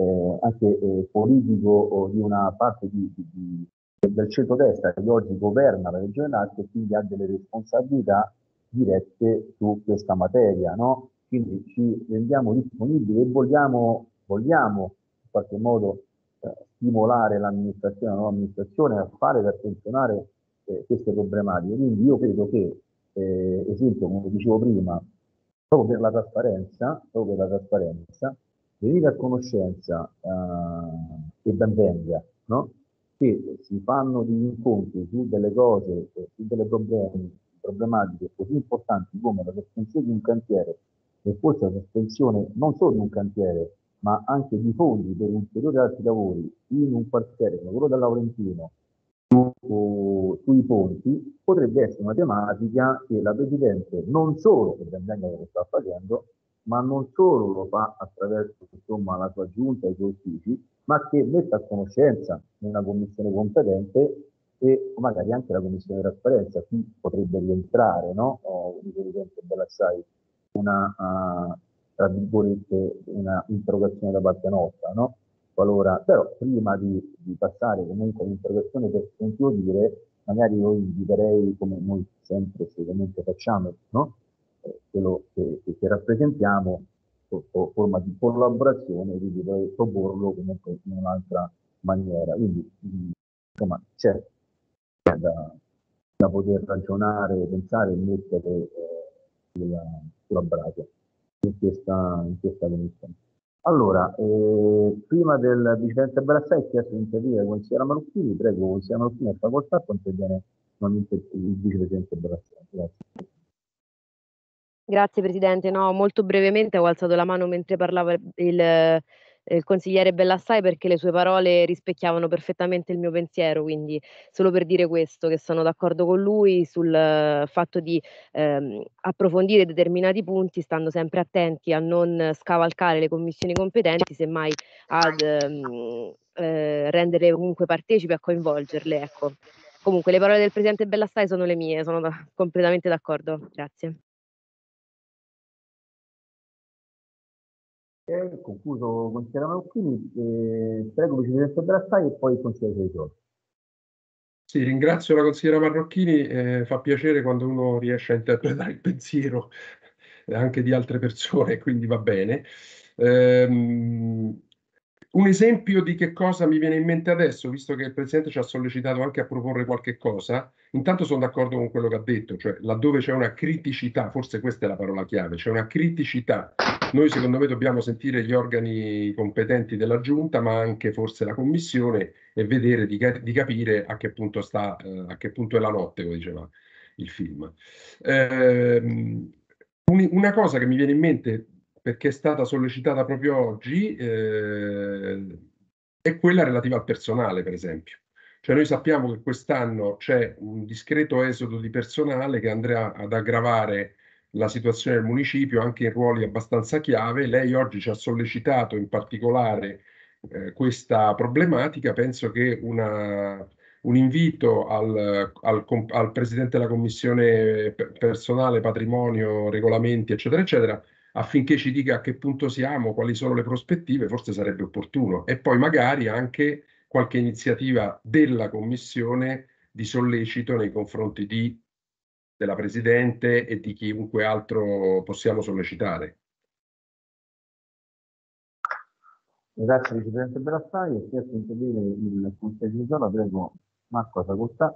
anche politico di una parte del centrodestra che oggi governa la regione Lazio e quindi ha delle responsabilità dirette su questa materia, no? Quindi ci rendiamo disponibili e vogliamo in qualche modo stimolare l'amministrazione, la nuova amministrazione a fare per attenzionare queste problematiche. Quindi io credo che, esempio, come dicevo prima, proprio per la trasparenza, venire a conoscenza e ben venga, no? Che si fanno degli incontri su delle cose, su delle problematiche così importanti come la sospensione di un cantiere e forse la sospensione non solo di un cantiere, ma anche di fondi per ulteriori altri lavori in un quartiere come quello del Laurentino, sui ponti, potrebbe essere una tematica che la Presidente non solo, che ben venga lo sta facendo, ma non solo lo fa attraverso insomma, la sua giunta e i suoi uffici, ma che metta a conoscenza una commissione competente e magari anche la commissione di trasparenza. Qui potrebbe rientrare, no? Il Presidente Bellassai, tra virgolette, una interrogazione da parte nostra, no? Qualora, però prima di passare comunque all'interrogazione per sentito dire, magari io inviterei, come noi sempre sicuramente facciamo, no? Quello che rappresentiamo, forma di collaborazione, quindi dovrei proporlo comunque in un'altra maniera. Quindi, insomma, c'è da poter ragionare, pensare e mettere sulla brace in questa commissione. Allora, prima del Vicepresidente Bellassai, chiesto di intervenire la consigliera Marocchini, prego, consigliera Marocchini, a facoltà, poi interviene il Vicepresidente Bellassai. Grazie. Grazie Presidente, no, molto brevemente ho alzato la mano mentre parlava il consigliere Bellassai perché le sue parole rispecchiavano perfettamente il mio pensiero, quindi solo per dire questo, che sono d'accordo con lui sul fatto di approfondire determinati punti, stando sempre attenti a non scavalcare le commissioni competenti, semmai ad rendere comunque partecipi, a coinvolgerle, ecco. Comunque le parole del Presidente Bellassai sono le mie, sono completamente d'accordo, grazie. Concluso consigliere Marocchini, prego Vicepresidente Bellassai e poi il consigliere Cerisoli. Sì, ringrazio la consigliera Marrocchini, fa piacere quando uno riesce a interpretare il pensiero anche di altre persone, quindi va bene. Un esempio di che cosa mi viene in mente adesso, visto che il Presidente ci ha sollecitato anche a proporre qualche cosa, intanto sono d'accordo con quello che ha detto, cioè laddove c'è una criticità, forse questa è la parola chiave, c'è una criticità. Noi secondo me dobbiamo sentire gli organi competenti della Giunta, ma anche forse la Commissione, e vedere di capire a che punto sta, a che punto è la notte, come diceva il film. Una cosa che mi viene in mente, perché è stata sollecitata proprio oggi, è quella relativa al personale, per esempio. Cioè noi sappiamo che quest'anno c'è un discreto esodo di personale che andrà ad aggravare la situazione del municipio anche in ruoli abbastanza chiave. Lei oggi ci ha sollecitato in particolare questa problematica. Penso che un invito al Presidente della Commissione personale, patrimonio, regolamenti, eccetera, eccetera, affinché ci dica a che punto siamo, quali sono le prospettive, forse sarebbe opportuno. E poi magari anche qualche iniziativa della Commissione di sollecito nei confronti della Presidente e di chiunque altro possiamo sollecitare. Grazie Vicepresidente Bellassai, e chiesto di intervenire il consigliere Cerisoli, prego Marco a facoltà.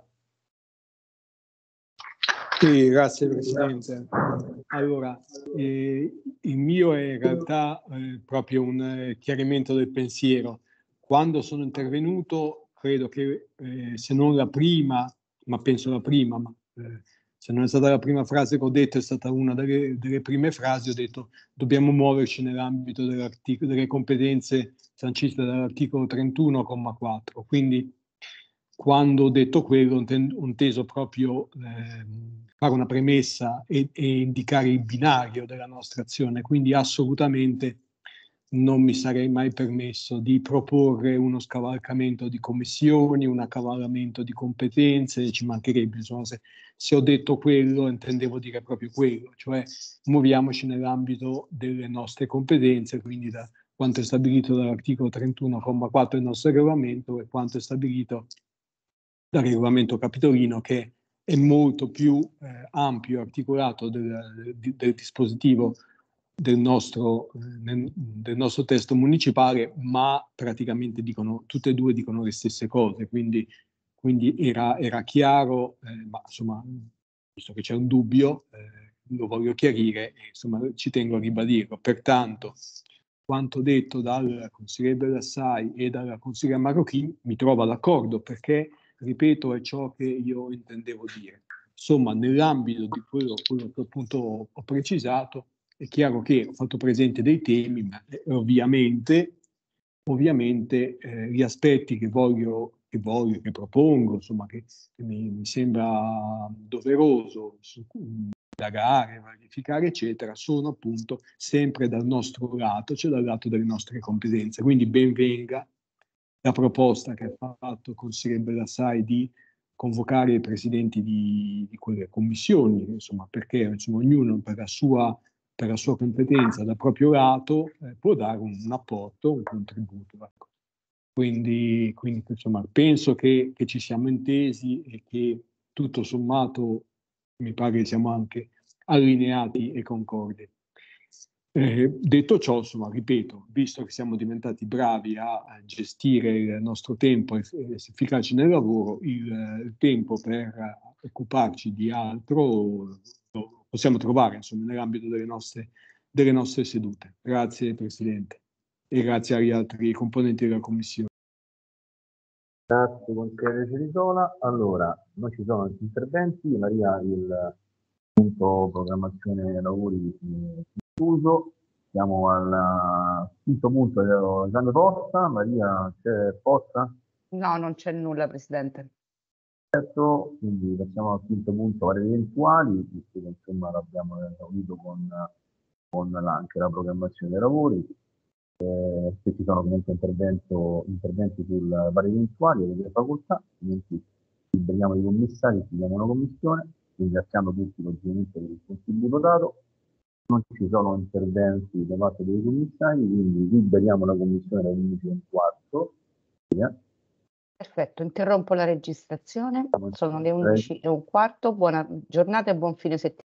Sì, grazie Presidente. Allora, il mio è in realtà proprio un chiarimento del pensiero. Quando sono intervenuto, credo che se non la prima, ma penso la prima, ma se non è stata la prima frase che ho detto, è stata una delle prime frasi, ho detto dobbiamo muoverci nell'ambito delle competenze sancite dall'articolo 31,4. Quindi quando ho detto quello, ho inteso proprio fare una premessa e indicare il binario della nostra azione, quindi assolutamente non mi sarei mai permesso di proporre uno scavalcamento di commissioni, un accavallamento di competenze, ci mancherebbe, insomma, se ho detto quello intendevo dire proprio quello, cioè muoviamoci nell'ambito delle nostre competenze, quindi da quanto è stabilito dall'articolo 31,4 del nostro regolamento e quanto è stabilito dal regolamento capitolino, che è molto più ampio e articolato del dispositivo del nostro testo municipale, ma praticamente tutte e due dicono le stesse cose, quindi era chiaro, ma insomma, visto che c'è un dubbio, lo voglio chiarire e insomma ci tengo a ribadirlo. Pertanto, quanto detto dal consigliere Bellassai e dalla consigliera Marocchini mi trovo d'accordo, perché ripeto, è ciò che io intendevo dire. Insomma, nell'ambito di quello che appunto ho precisato, è chiaro che ho fatto presente dei temi, ma ovviamente gli aspetti che propongo, insomma, che mi sembra doveroso indagare, verificare, eccetera, sono appunto sempre dal nostro lato, cioè dal lato delle nostre competenze. Quindi ben venga la proposta che ha fatto il consigliere Bellassai di convocare i presidenti di quelle commissioni, insomma, perché insomma, ognuno per la sua competenza dal proprio lato può dare un apporto, un contributo. Ecco. Quindi insomma, penso che ci siamo intesi e che tutto sommato mi pare che siamo anche allineati e concordi. Detto ciò, insomma, ripeto, visto che siamo diventati bravi a gestire il nostro tempo e efficaci nel lavoro, il tempo per occuparci di altro lo possiamo trovare, insomma, nell'ambito delle nostre sedute. Grazie Presidente e grazie agli altri componenti della Commissione. Grazie consigliere Cerisola. Allora, non ci sono altri interventi. Maria, il punto programmazione lavori chiuso. Siamo al quinto punto, esame posta. Maria, c'è posta? No, non c'è nulla, Presidente. Certo, quindi passiamo al quinto punto, aree eventuali, visto che insomma l'abbiamo esaurito con anche la programmazione dei lavori. Se ci sono comunque interventi sul vari eventuali e delle facoltà, altrimenti liberiamo i commissari, chiudiamo una commissione, ringraziando tutti logicamente per il contributo dato. Non ci sono interventi da parte dei commissari, quindi liberiamo la commissione alle 11:15. Perfetto, interrompo la registrazione. Sono le 11:15. Buona giornata e buon fine settimana.